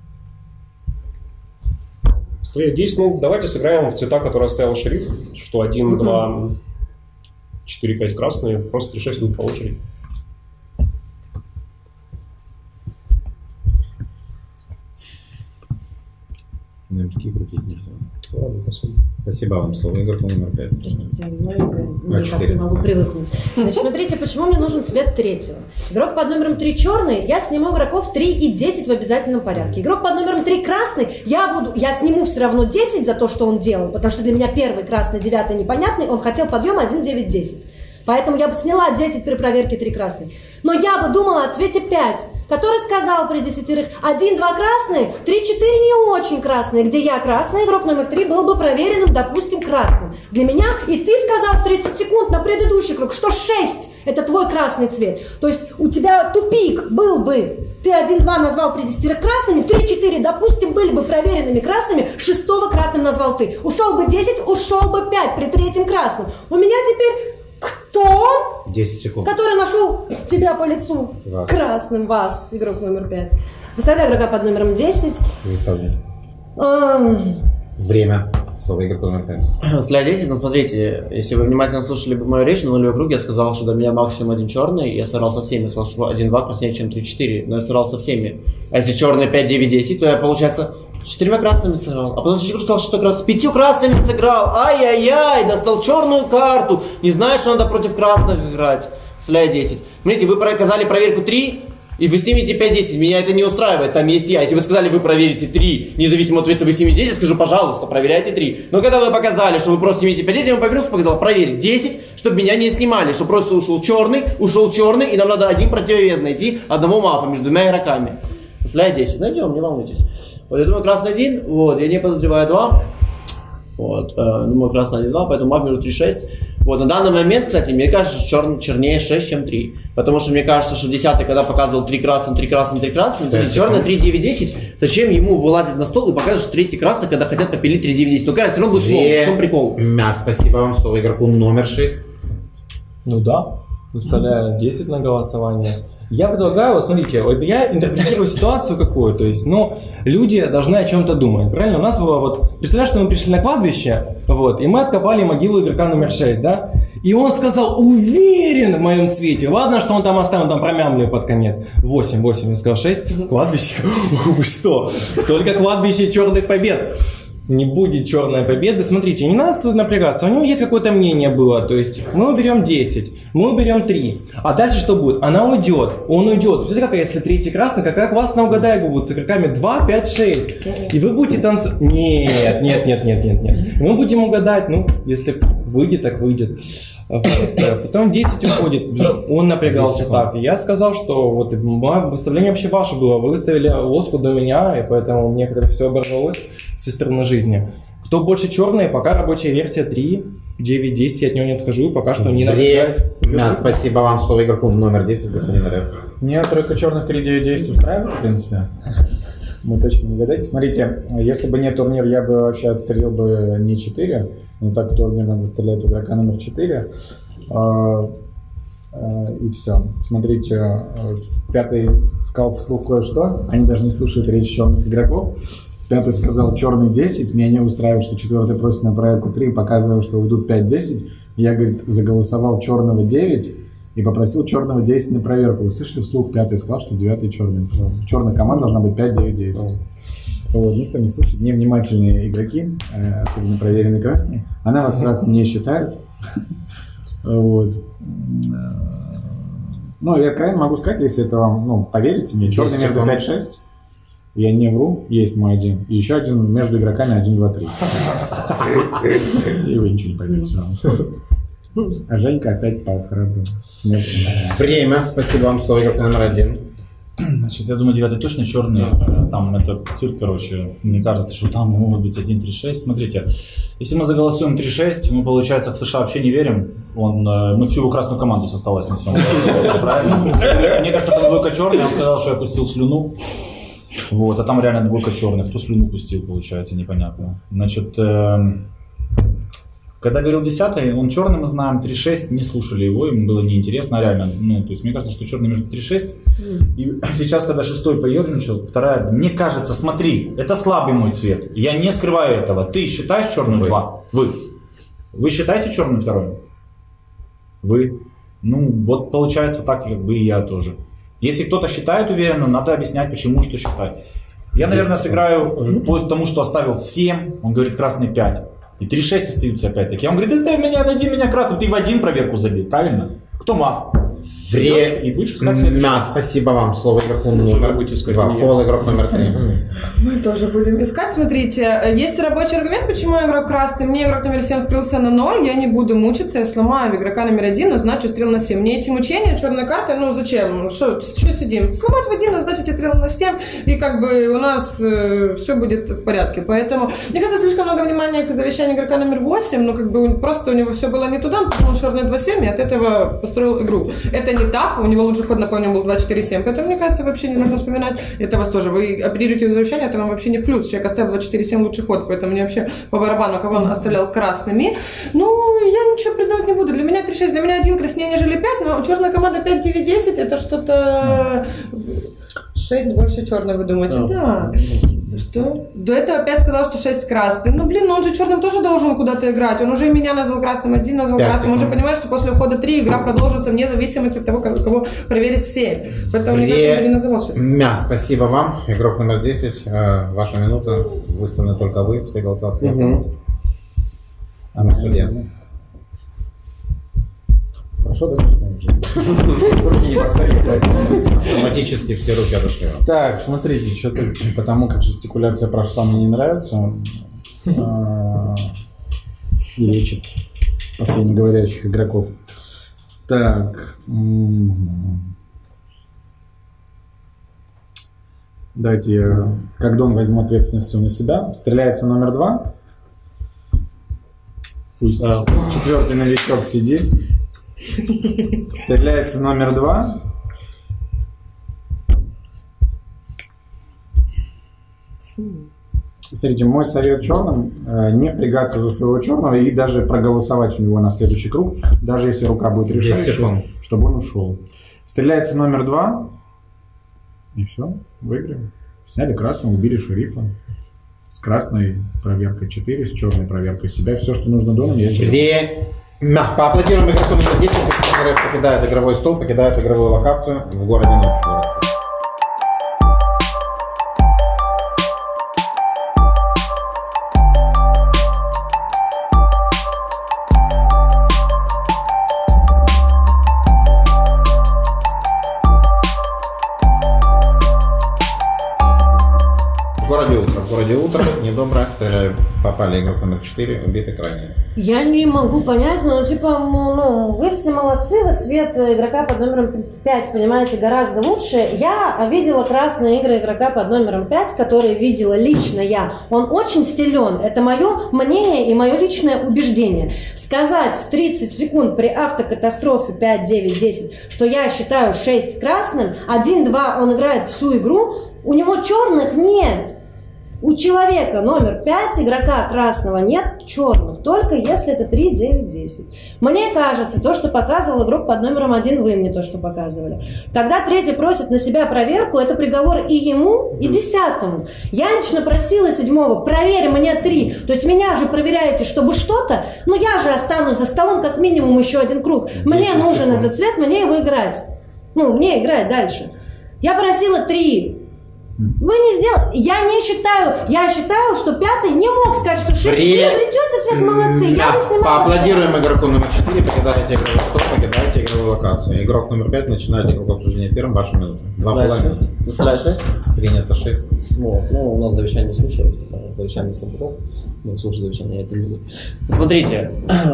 Своя 10, ну давайте сыграем в цвета, которые оставил шериф, что 1, 2, 4, 5 красные, просто 3, 6 идут по очереди. Наверняка крутить нельзя. Ладно, спасибо. Спасибо вам, слово игрок номер 5. Никак не могу привыкнуть. Значит, смотрите, почему мне нужен цвет третьего. Игрок под номером 3 черный, я сниму игроков 3 и 10 в обязательном порядке. Игрок под номером 3 красный, я сниму все равно 10 за то, что он делал, потому что для меня первый красный, 9 непонятный, он хотел подъем 1, 9, 10. Поэтому я бы сняла 10 при проверке 3 красные. Но я бы думала о цвете 5, который сказал при 10 1, 2 красные, 3, 4 не очень красные. Где я красный, игрок номер 3 был бы проверенным, допустим, красным. Для меня, и ты сказал в 30 секунд на предыдущий круг, что 6 это твой красный цвет. То есть у тебя тупик был бы. Ты 1, 2 назвал при 10 красными, 3, 4, допустим, были бы проверенными красными, 6 красным назвал ты. Ушел бы 10, ушел бы 5 при 3 красном. У меня теперь... Кто? 10 секунд. Который нашел тебя по лицу. Вас. Красным. Вас, игрок номер 5. Выставляю игрока под номером 10. Выставляю. Время. Слово игрока номер 5. Выставляю 10, но смотрите, если вы внимательно слушали мою речь на нулевой круг, я сказал, что до меня максимум 1 черный, я сыграл со всеми. Я сказал, что 1-2 краснее, чем 3-4, но я сыграл со всеми. А если черный 5-9-10, то я, получается, 4 красными сыграл. А потом сказал, что с 5 красными сыграл. Ай-яй-яй, достал черную карту. Не знаю, что надо против красных играть. Вставляю 10. Смотрите, вы показали проверку 3, и вы снимете 5-10. Меня это не устраивает, там есть я. Если вы сказали, вы проверите 3, независимо от цвета, вы снимете 10, скажу, пожалуйста, проверяйте 3. Но когда вы показали, что вы просто снимете 5-10, я вам повернулся, показал, проверить 10, чтобы меня не снимали, чтобы просто ушел черный, и нам надо один противовес найти, одного мафа между 2 игроками. Вставляю 10. Найдем, не волнуйтесь. Вот, я думаю, красный 1, вот, я не подозреваю 2. Вот, думаю, красный 1, 2, поэтому маг между 3, 6. Вот, на данный момент, кстати, мне кажется, что чернее 6, чем 3. Потому что мне кажется, что 10-й, когда показывал 3 красным, 3 красным, 3 красным, черный 3, 9, 10, зачем ему вылазить на стол и показывать, что 3 красный, когда хотят попилить 3, 9, 10. Ну, конечно, все равно будет слово, в чем прикол? Спасибо вам, слово игроку номер 6. Ну да, выставляю 10 на голосование. Я предлагаю, вот смотрите, вот я интерпретирую ситуацию какую, то есть, ну, люди должны о чем-то думать, правильно? У нас было вот, представляешь, что мы пришли на кладбище, вот, и мы откопали могилу игрока номер 6, да? И он сказал, уверен в моем цвете, ладно, что он там оставил, там промямлил под конец. 8, я сказал 6, кладбище, что? Только кладбище черных побед. Не будет черной победы. Смотрите, не надо тут напрягаться. У него есть какое-то мнение было. То есть мы уберем 10, мы уберем 3. А дальше что будет? Она уйдет, он уйдет. Смотрите, какая, если 3 красный, какая классная угадайка будет с игроками 2, 5, 6. И вы будете танцевать. Нет. Мы будем угадать, ну, если выйдет, так выйдет. Вот. Потом 10 уходит. Он напрягался так. И я сказал, что вот выставление вообще ваше было. Вы выставили лоску до меня, и поэтому мне как-то все оборвалось со стороны жизни. Кто больше черный, пока рабочая версия 3. 9-10, я от него не отхожу, пока что не нравится. Спасибо вам, слово игроку номер 10, господин Рев. Мне тройка черных 3-9-10 устраивает, в принципе. Мы точно не гадаете. Смотрите, если бы не турнир, я бы вообще отстрелил бы не 4, но так как турнир надо стрелять в игрока номер 4. И все. Смотрите, пятый сказал вслух кое-что, они даже не слушают речь черных игроков. Пятый сказал черный 10, меня не устраивает, что четвертый просит на проверку 3, показывая, что уйдут 5-10. Я, говорит, заголосовал черного 9 и попросил черного 10 на проверку. Вы слышали вслух? Пятый сказал, что девятый черный. Черная команда должна быть 5-9-10. Вот, никто не слушает. Невнимательные игроки, особенно проверенные красные. Она вас красным не считает. Вот. Ну, я откровенно могу сказать, если это вам, поверите мне, черный между 5-6, я не вру, есть мой один, и еще один между игроками 1-2-3. И вы ничего не поверите равно. А Женька опять пал храбрым. Время, спасибо вам, слово игрока номер 1. Значит, я думаю, 9 точно черный. Там это цирк, короче. Мне кажется, что там могут быть 1-3-6. Смотрите, если мы заголосуем 3-6, мы, получается, в США вообще не верим. Мы всю его красную команду со стола снесем. Правильно? Мне кажется, там двойка черная. Он сказал, что я пустил слюну. Вот, а там реально двойка черных. Кто слюну пустил, получается, непонятно. Значит, когда говорил 10-й, он черный, мы знаем, 3-6, не слушали его, им было неинтересно, реально. То есть мне кажется, что черный между 3-6. И сейчас, когда 6-й поерничал, вторая, мне кажется, смотри, это слабый мой цвет. Я не скрываю этого. Ты считаешь черным 2? Вы считаете черным 2? Вы. Вот получается так, как бы и я тоже. Если кто-то считает уверенно, надо объяснять, почему, что считать. Я, наверное, сыграю по тому, что оставил 7, он говорит красный 5. И 3-6 остаются опять-таки. Он говорит, найди меня красным, ты в 1 проверку забей, правильно? Кто маг? И будешь искать следующий. Спасибо вам, слово игроку номер 2, фол игрок номер 3. Мы тоже будем искать. Смотрите, есть рабочий аргумент, почему игрок красный. Мне игрок номер 7 скрылся на 0, я не буду мучиться, я сломаю игрока номер 1, назначу стрел на 7. Мне эти мучения, черная карта, зачем? Что сидим? Сломать в 1, назначить стрел на 7, и как бы у нас все будет в порядке. Поэтому, мне кажется, слишком много внимания к завещанию игрока номер 8, но как бы просто у него все было не туда, он подумал черный 2-7 и от этого построил игру. Это не так, у него лучший ход, напомню, был 2-4-7, поэтому, мне кажется, вообще не нужно вспоминать. Это вас тоже, вы оперируете в завещание, это вам вообще не в плюс. Человек оставил 2-4-7 лучший ход, поэтому мне вообще по барабану, кого он оставлял красными. Я ничего придумать не буду. Для меня 3-6, для меня 1 краснее, нежели 5, но черная команда 5-9-10, это что-то 6 больше черной, вы думаете? Да. Что? До этого опять сказал, что 6 красный. Он же черным тоже должен куда-то играть. Он уже меня назвал красным, 1 назвал красным. Он же понимает, что после ухода 3 игра продолжится вне зависимости от того, кого проверит 7. Поэтому мне кажется, он не называл 6. Спасибо вам, игрок номер 10. Ваша минута. Выставлены только вы, все голоса открыты. А мы судья. Хорошо, да? Руки не поставили. Автоматически все руки отошли. Так, смотрите, что-то потому как жестикуляция прошла, мне не нравится. И лечит последних говорящих игроков. Так. Давайте, когда он возьму ответственность всю на себя. Стреляется номер 2. Пусть четвертый новичок сидит. Стреляется номер 2. Смотрите, мой совет черным не впрягаться за своего черного и даже проголосовать у него на следующий круг, даже если рука будет решающая, чтобы он ушел. Стреляется номер 2. И все, выиграем. Сняли красного, убили шерифа. С красной проверкой 4, с черной проверкой себя. Все, что нужно дома, я сделал. Поаплодируем игроку номер 10, который покидает игровой стол, покидает игровую локацию в городе Новгород. В Вроде утро, недоброе, стреляю, попали игрок номер 4, убиты крайне. Я не могу понять, но типа, вы все молодцы, вы цвет игрока под номером 5 понимаете гораздо лучше. Я видела красные игры игрока под номером 5, которые видела лично я. Он очень силен, это мое мнение и мое личное убеждение. Сказать в 30 секунд при автокатастрофе 5, 9, 10, что я считаю 6 красным, 1-2 он играет всю игру, у него черных нет. У человека номер 5 игрока красного нет черных, только если это 3, 9, 10. Мне кажется, то, что показывал игрок под номером 1, вы мне то, что показывали. Когда третий просит на себя проверку, это приговор и ему, и 10-му. Я лично просила 7-го, проверь мне 3. То есть меня же проверяете, чтобы что-то, но я же останусь за столом как минимум еще один круг. Мне нужен этот цвет, мне его играть. Мне играть дальше. Я просила 3. Вы не сделали. Я считаю, что 5-й не мог сказать, что 6. Вы обретете цвет, молодцы. Я бы снимала. Поаплодируем игроку номер 4, покидаете игровой стол, покидаете игровую локацию. Игрок номер 5 начинает игру обсуждения первым, вашу минуту. Выставляю 6. Принято 6. Вот. У нас завещание слушают. Завещание Слободов. Слушай, завещание, я это не буду. Смотрите.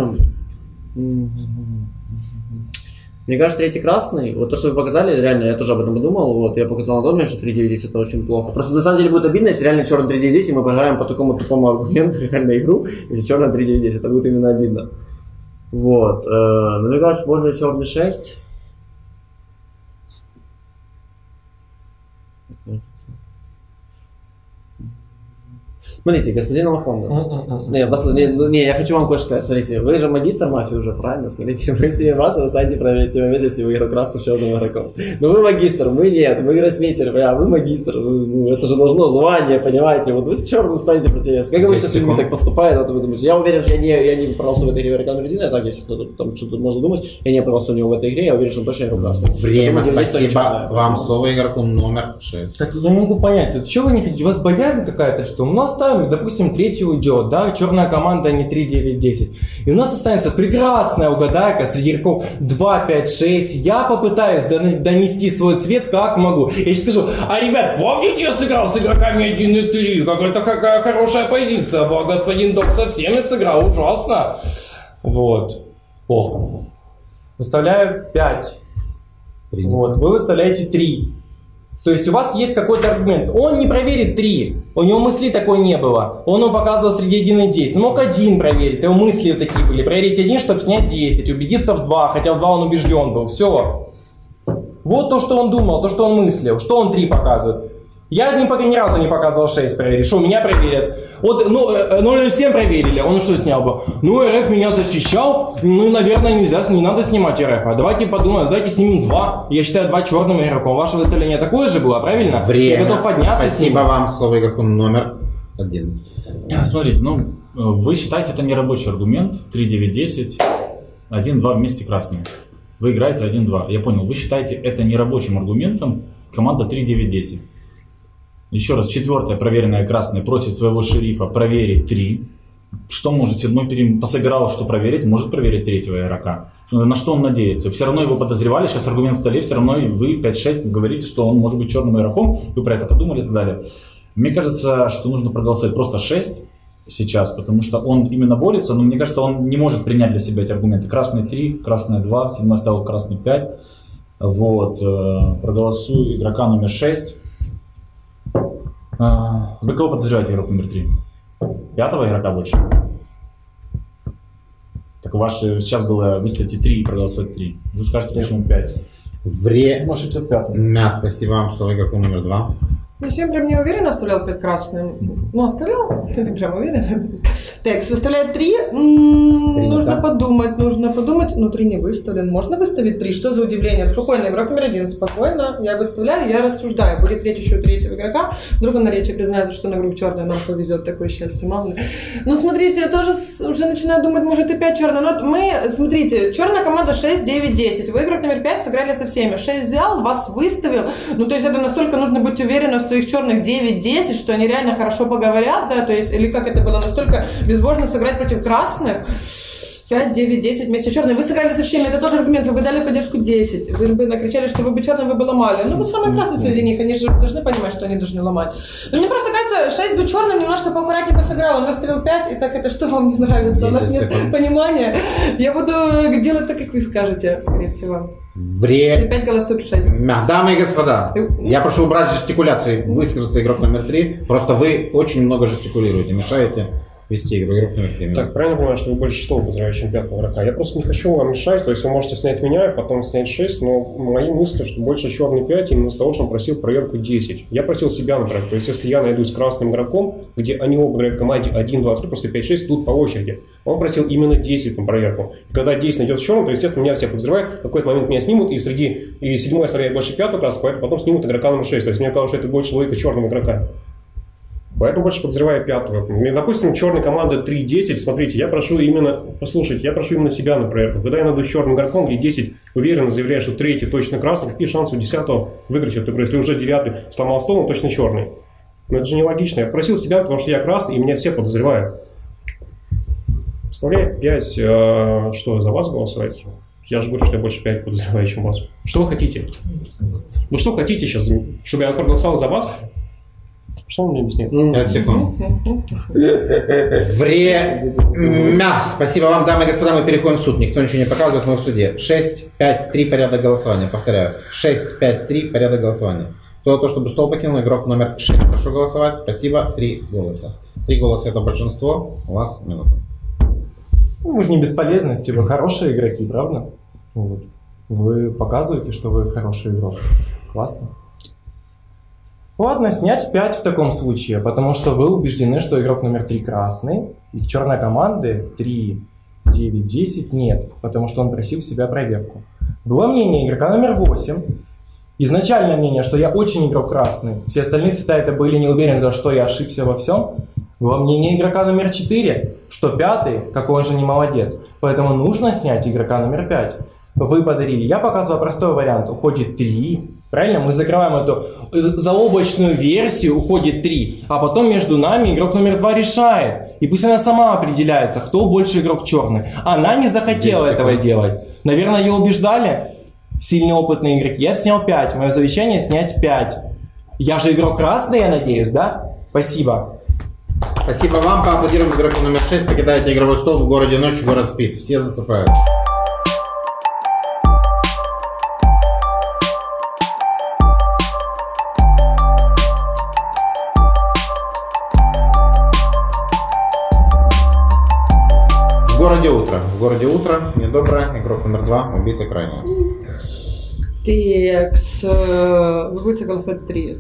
Мне кажется, третий красный, вот то, что вы показали, реально, я тоже об этом подумал, вот, я показал на тот момент, что 3-9-10 это очень плохо. Просто на самом деле будет обидно, если реально черный 3-9-10, и мы поиграем по такому тупому аргументу реально игру, если черный 3-9-10, это будет именно обидно. Вот, но мне кажется, можно черный 6. Смотрите, господин Алафонов. Я хочу вам кое-что сказать. Смотрите, вы же магистр мафии уже, правильно? Смотрите, вы себе раз вы станете проверить его вместе, если вы игрок красным черным игроком. Но вы магистр, мы нет, мы гроссмейстер, а вы магистр. Это же должно звание, понимаете? Вот вы с черным станете против нас. Как обычно с людьми так поступает, а то вы думаете, я уверен, что я не проголосую в этой игре игрока номер 1, а так, если кто-то там что-то может думать, я не проголосую у него в этой игре, я уверен, что он точно игрок красный. Время, спасибо вам, слово игроку номер 6. Так я не могу понять, что вы не хотите, у вас боязнь какая-то, что у нас там, допустим, третий уйдет, да, черная команда не 3-9-10. И у нас останется прекрасная угадайка среди игроков 2, 5, 6. Я попытаюсь донести свой цвет как могу. Я сейчас скажу, ребят, помните, я сыграл с игроками 1 и 3? Какая хорошая позиция. Господин Док со всеми сыграл, ужасно. Вот. Плохо. Выставляю 5. Вот. Вы выставляете 3. То есть у вас есть какой-то аргумент. Он не проверит 3. У него мысли такой не было. Он ему показывал среди 1 и 10. Он мог 1 проверить. Его мысли такие были. Проверить 1, чтобы снять 10. Убедиться в 2. Хотя в 2 он убежден был. Все. Вот то, что он думал, то, что он мыслил. Что он 3 показывает. Я ни разу не показывал 6 проверить. Что, меня проверят? Вот, 007 проверили. Он что снял бы? РФ меня защищал. Наверное, не надо снимать РФ. А давайте подумаем, давайте снимем 2. Я считаю 2 черным игроком. Ваше выставление такое же было, правильно? Время. Я готов подняться. Спасибо вам, слово игроку номер 1. Смотрите, вы считаете это не рабочий аргумент. 3-9-10. 1-2 вместе красные. Вы играете 1-2. Я понял. Вы считаете это не рабочим аргументом. Команда 3-9-10. Еще раз, 4-я проверенная красная просит своего шерифа проверить 3. Что может? 7-й посыграл, что проверить, может проверить 3-го игрока. На что он надеется? Все равно его подозревали, сейчас аргумент в столе, все равно вы 5-6 говорите, что он может быть черным игроком, вы про это подумали и так далее. Мне кажется, что нужно проголосовать просто 6 сейчас, потому что он именно борется, но мне кажется, он не может принять для себя эти аргументы. Красный 3, красный 2, 7-й стал красный 5. Вот, проголосую игрока номер 6. Вы кого подозреваете игрок номер 3? 5-го игрока больше? Так ваше сейчас было выставите 3 и проголосовать 3. Вы скажете, почему 5? Время. 65. Спасибо вам, слово игроку номер 2. Я прям не уверенно оставлял 5 красным. Оставлял? Прям уверенно. Текст выставляет 3. Нужно подумать. 3 не выставлен. Можно выставить 3? Что за удивление? Спокойно, игрок номер 1. Спокойно. Я выставляю, я рассуждаю. Будет речь еще 3-го игрока. Вдруг он на речи признается, что на игру черная, нам повезет. Такое счастье, мало ли. Смотрите, я тоже уже начинаю думать, может и 5 черная. Но смотрите, черная команда 6, 9, 10. Вы игрок номер 5 сыграли со всеми. 6 взял, вас выставил. То есть это настолько нужно быть уверенным в своих черных 9-10, что они реально хорошо поговорят, да, то есть, или как это было, настолько безбожно сыграть против красных. 5, 9, 10 вместе черные. Вы сыграли со всеми, это тоже аргумент. Вы бы дали поддержку 10. Вы бы накричали, что вы бы черным, вы бы ломали. Ну, вы самые красные среди них, они же должны понимать, что они должны ломать. Но мне просто кажется, 6 бы черным немножко поаккуратнее бы сыграл. Он расставил 5, и так это что вам не нравится? У нас нет понимания. Я буду делать так, как вы скажете, скорее всего. 5 голосует 6. Дамы и господа, я прошу убрать жестикуляции, высказаться игрок номер 3. Просто вы очень много жестикулируете, мешаете вести игрок номер 3. Так, правильно понимаю, что вы больше 6 подозреваете, чем 5 игрока? Я просто не хочу вам мешать, то есть вы можете снять меня, потом снять 6, но мои мысли, что больше черный 5, именно из того, что он просил проверку 10. Я просил себя на проверку, то есть если я найду с красным игроком, где они оба играют в команде 1, 2, 3, просто 5, 6, тут по очереди. Он просил именно 10 на проверку. И когда 10 найдет с черным, то, естественно, меня все подозревают, в какой-то момент меня снимут, и среди 7 оставляет больше 5 красного, поэтому потом снимут игрока номер 6. То есть мне казалось, что это больше логика черного игрока. Поэтому больше подозреваю 5-го. Допустим, черная команда 3-10. Смотрите, я прошу именно себя на проверку. Когда я найду с черным игроком, где 10 уверенно заявляет, что 3 точно красный, какие шансы у 10-го выиграть эту игру? Если уже 9 сломал стол, он точно черный. Но это же нелогично. Я просил себя, потому что я красный, и меня все подозревают. Представляете, 5, что, за вас голосовать? Я же говорю, что я больше 5 подозреваю, чем вас. Что вы хотите? Вы что хотите сейчас? Чтобы я проголосовал за вас? Что он мне объяснит? 5 секунд. Время. Спасибо вам, дамы и господа, мы переходим в суд. Никто ничего не показывает, мы в суде. 6, 5, 3, порядок голосования. Повторяю. 6, 5, 3, порядок голосования. Кто за то, чтобы стол покинул, игрок номер 6. Прошу голосовать. Спасибо. 3 голоса. 3 голоса это большинство. У вас минута. Ну, вы же не бесполезности, вы хорошие игроки, правда? Вот. Вы показываете, что вы хороший игрок. Классно. Ладно, снять 5 в таком случае, потому что вы убеждены, что игрок номер 3 красный, и черной команды 3, 9, 10 нет, потому что он просил себя проверку. Было мнение игрока номер 8. Изначальное мнение, что я очень игрок красный. Все остальные цвета это были не уверены, что я ошибся во всем. Было мнение игрока номер 4, что 5, какой он же не молодец. Поэтому нужно снять игрока номер 5. Вы подарили. Я показывал простой вариант. Уходит 3. Правильно? Мы закрываем эту заоблачную версию. Уходит 3. А потом между нами игрок номер 2 решает. И пусть она сама определяется, кто больше игрок черный. Она не захотела этого делать. Наверное, ее убеждали сильные опытные игроки. Я снял 5. Мое завещание снять 5. Я же игрок красный, я надеюсь, да? Спасибо. Спасибо вам. Поаплодируем игроку номер 6. Покидаете игровой стол в городе ночь, город спит. Все засыпают. В городе утро, недоброе, игрок номер 2, убитый крайне. Текс. Вы будете голосовать 3.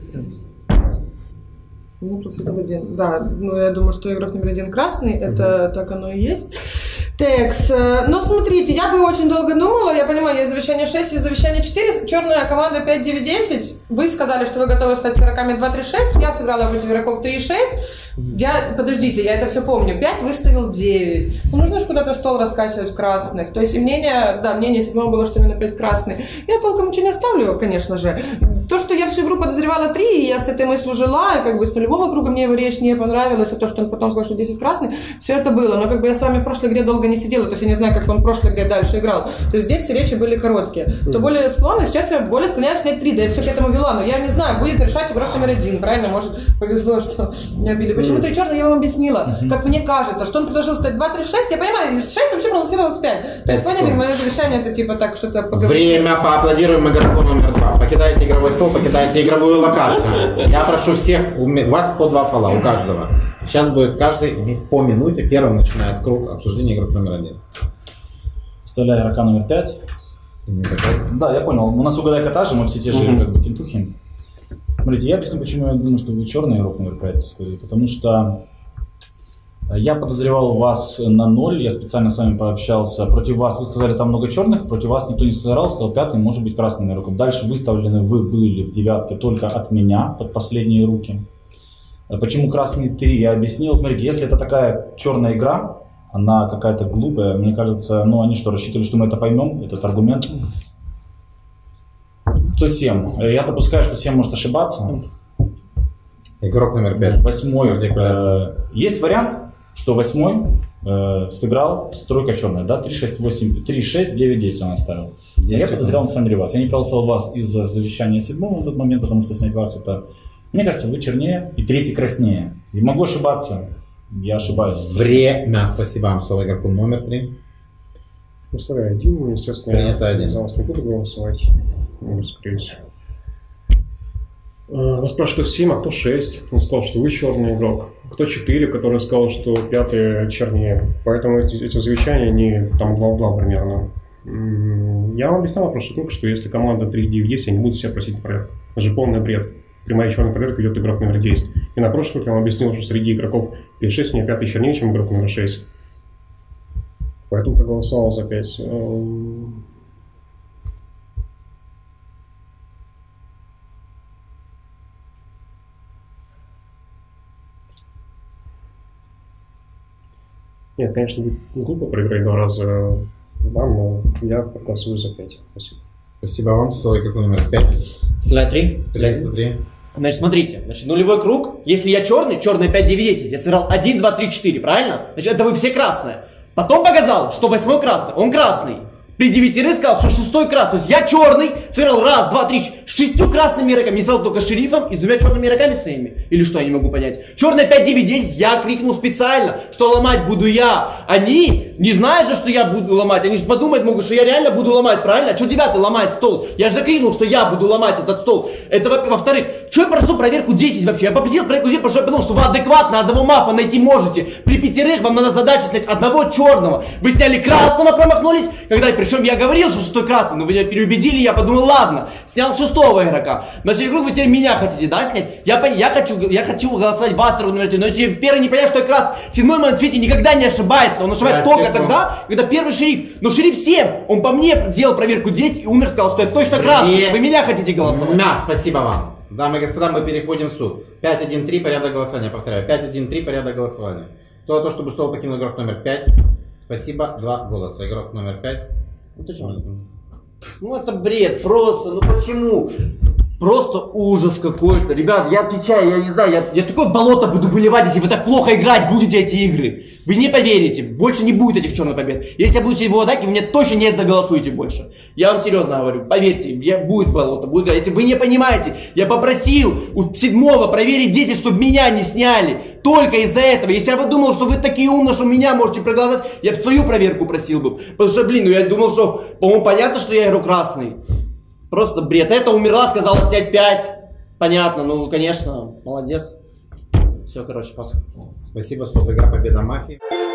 Ну, плюс 1. Да, ну я думаю, что игрок номер 1 красный, это так оно и есть. Текс. Ну, смотрите, я бы очень долго думала, я понимаю, есть завещание 6, есть завещание 4, черная команда 5, 9, 10. Вы сказали, что вы готовы стать игроками 2, 3, 6, я сыграла против игроков 3, 6. Подождите, я это все помню. 5 выставил 9. Ну, нужно же куда-то стол раскачивать в красных. То есть, мнение 7 было, что именно 5 красный. Я толком ничего не оставлю, конечно же. То, что я всю игру подозревала 3, и я с этой мыслью жила, и как бы с нулевого круга мне его речь не понравилась, а то, что он потом сказал, что 10 красный, все это было. Но как бы я с вами в прошлой игре долго не сидела, то есть я не знаю, как он в прошлой игре дальше играл. То есть здесь все речи были короткие. Кто более склонный, сейчас я более склоняюсь снять 3, да я все к этому вела. Но я не знаю, будет решать игрок номер 1, правильно? Может, повезло, что меня убили. Почему 3 черный, я вам объяснила. Как мне кажется, что он предложил стать 2, 3, 6. Я понимаю, из 6 вообще проголосировалось 5. То есть, поняли, мое завещание это типа так, что-то поговорить. Время, поаплодируем игроку номер 2. Покидаете игровой стол, покидаете игровую локацию. Я прошу всех, у вас по 2 фола, у каждого. Сейчас будет каждый по минуте. Первым начинает круг обсуждения игрок номер 1. Вставляю игрока номер 5. Да, я понял. У нас угадай кота же, мы все те же как бы кентухи. Смотрите, я объясню, почему я думаю, что вы черный игрок номер 5. Потому что я подозревал вас на 0, я специально с вами пообщался. Против вас, вы сказали, там много черных, против вас никто не сыграл, сказал 5 может быть красным игроком. Дальше выставлены вы были в 9 только от меня, под последние руки. Почему красный 3, я объяснил. Смотрите, если это такая черная игра, она какая-то глупая, мне кажется, ну они что, рассчитывали, что мы это поймем, этот аргумент? Кто 7? Я допускаю, что 7 может ошибаться. Игрок номер 5. 8. Есть вариант, что 8 сыграл стройка черная, да, 3-6-8, 3-6, 9-10 он оставил. Я подозревал на самом деле вас. Я не проголосовал вас из-за завещания седьмого в тот момент, потому что снять вас это... Мне кажется, вы чернее и третий краснее. И могу ошибаться. Я ошибаюсь. Время. Спасибо вам. Слово игроку номер 3. Условие 1, естественно, принято 1. За вас не буду голосовать. Не скрыть. Вас спрашивают 7, а кто 6? Он сказал, что вы черный игрок. Кто 4, который сказал, что 5 чернее. Поэтому эти завещания, они там 2 угла примерно. Я вам объяснял в прошлый круг, что если команда 3-9-10, они будут себя просить проверку. Это же полный бред. При моей черной проверке идет игрок номер 10. И на прошлый круг я вам объяснил, что среди игроков 5-6 мне 5 чернее, чем игрок номер 6. Поэтому проголосовал за 5. Нет, конечно, будет глупо проиграть 2 раза вам, но я проголосую за 5. Спасибо. Спасибо вам. Слово игроку номер 5. Стреляй 3. 3. Значит, смотрите, нулевой круг, если я черный, черный 5, 9, 10, я сыграл 1, 2, 3, 4, правильно? Значит, это вы все красные. Потом показал, что 8 красный, он красный. При 9 сказал, что 6 красный. То есть я черный, сыграл 1, 2, 3, 6 красными игроками. Не стал только шерифом и с 2 черными игроками своими. Или что, я не могу понять. Черный 5, 9, 10, я крикнул специально, что ломать буду я. Они не знают же, что я буду ломать. Они же подумать могут, что я реально буду ломать, правильно? А что 9 ломает стол? Я же крикнул, что я буду ломать этот стол. Это во-вторых. Что я прошу проверку 10 вообще? Я попросил проверку 10, потому что я подумал, что вы адекватно одного мафа найти можете. При 5 вам надо задача снять одного черного. Вы сняли красного, промахнулись. Причем я говорил, что 6 красный, но вы меня переубедили, я подумал, ладно, снял 6 игрока. На следующий круг вы теперь меня хотите, да, снять? Я хочу голосовать вас номер 3, но если первый не понять, что я красный, 7 момент в цвете никогда не ошибается. Он ошибает только тогда, когда первый шериф. Но шериф 7, он по мне сделал проверку 10 и умер, сказал, что это точно красный. Вы меня хотите голосовать? Да, спасибо вам. Дамы и господа, мы переходим в суд. 5-1-3, порядок голосования. Повторяю, 5-1-3, порядок голосования. Кто за то, чтобы стол покинул игрок номер 5? Спасибо, 2 голоса. Игрок номер 5. Ну это бред, просто, ну почему? Просто ужас какой-то. Ребят, я отвечаю, я не знаю, я такое болото буду выливать, если вы так плохо играть будете эти игры. Вы не поверите, больше не будет этих черных побед. Если я буду себе его отдать, вы мне точно не заголосуете больше. Я вам серьезно говорю, поверьте, будет болото, будет. Если вы не понимаете, я попросил у 7-го проверить 10, чтобы меня не сняли. Только из-за этого. Если я бы думал, что вы такие умные, что меня можете проголосовать, я бы свою проверку просил бы. Потому что, блин, ну я думал, что, по-моему, понятно, что я игру красный. Просто бред. Это умерла, сказала снять 5. Понятно, ну, конечно, молодец. Все, короче, пас. Спасибо, стоп, игра, победа мафии.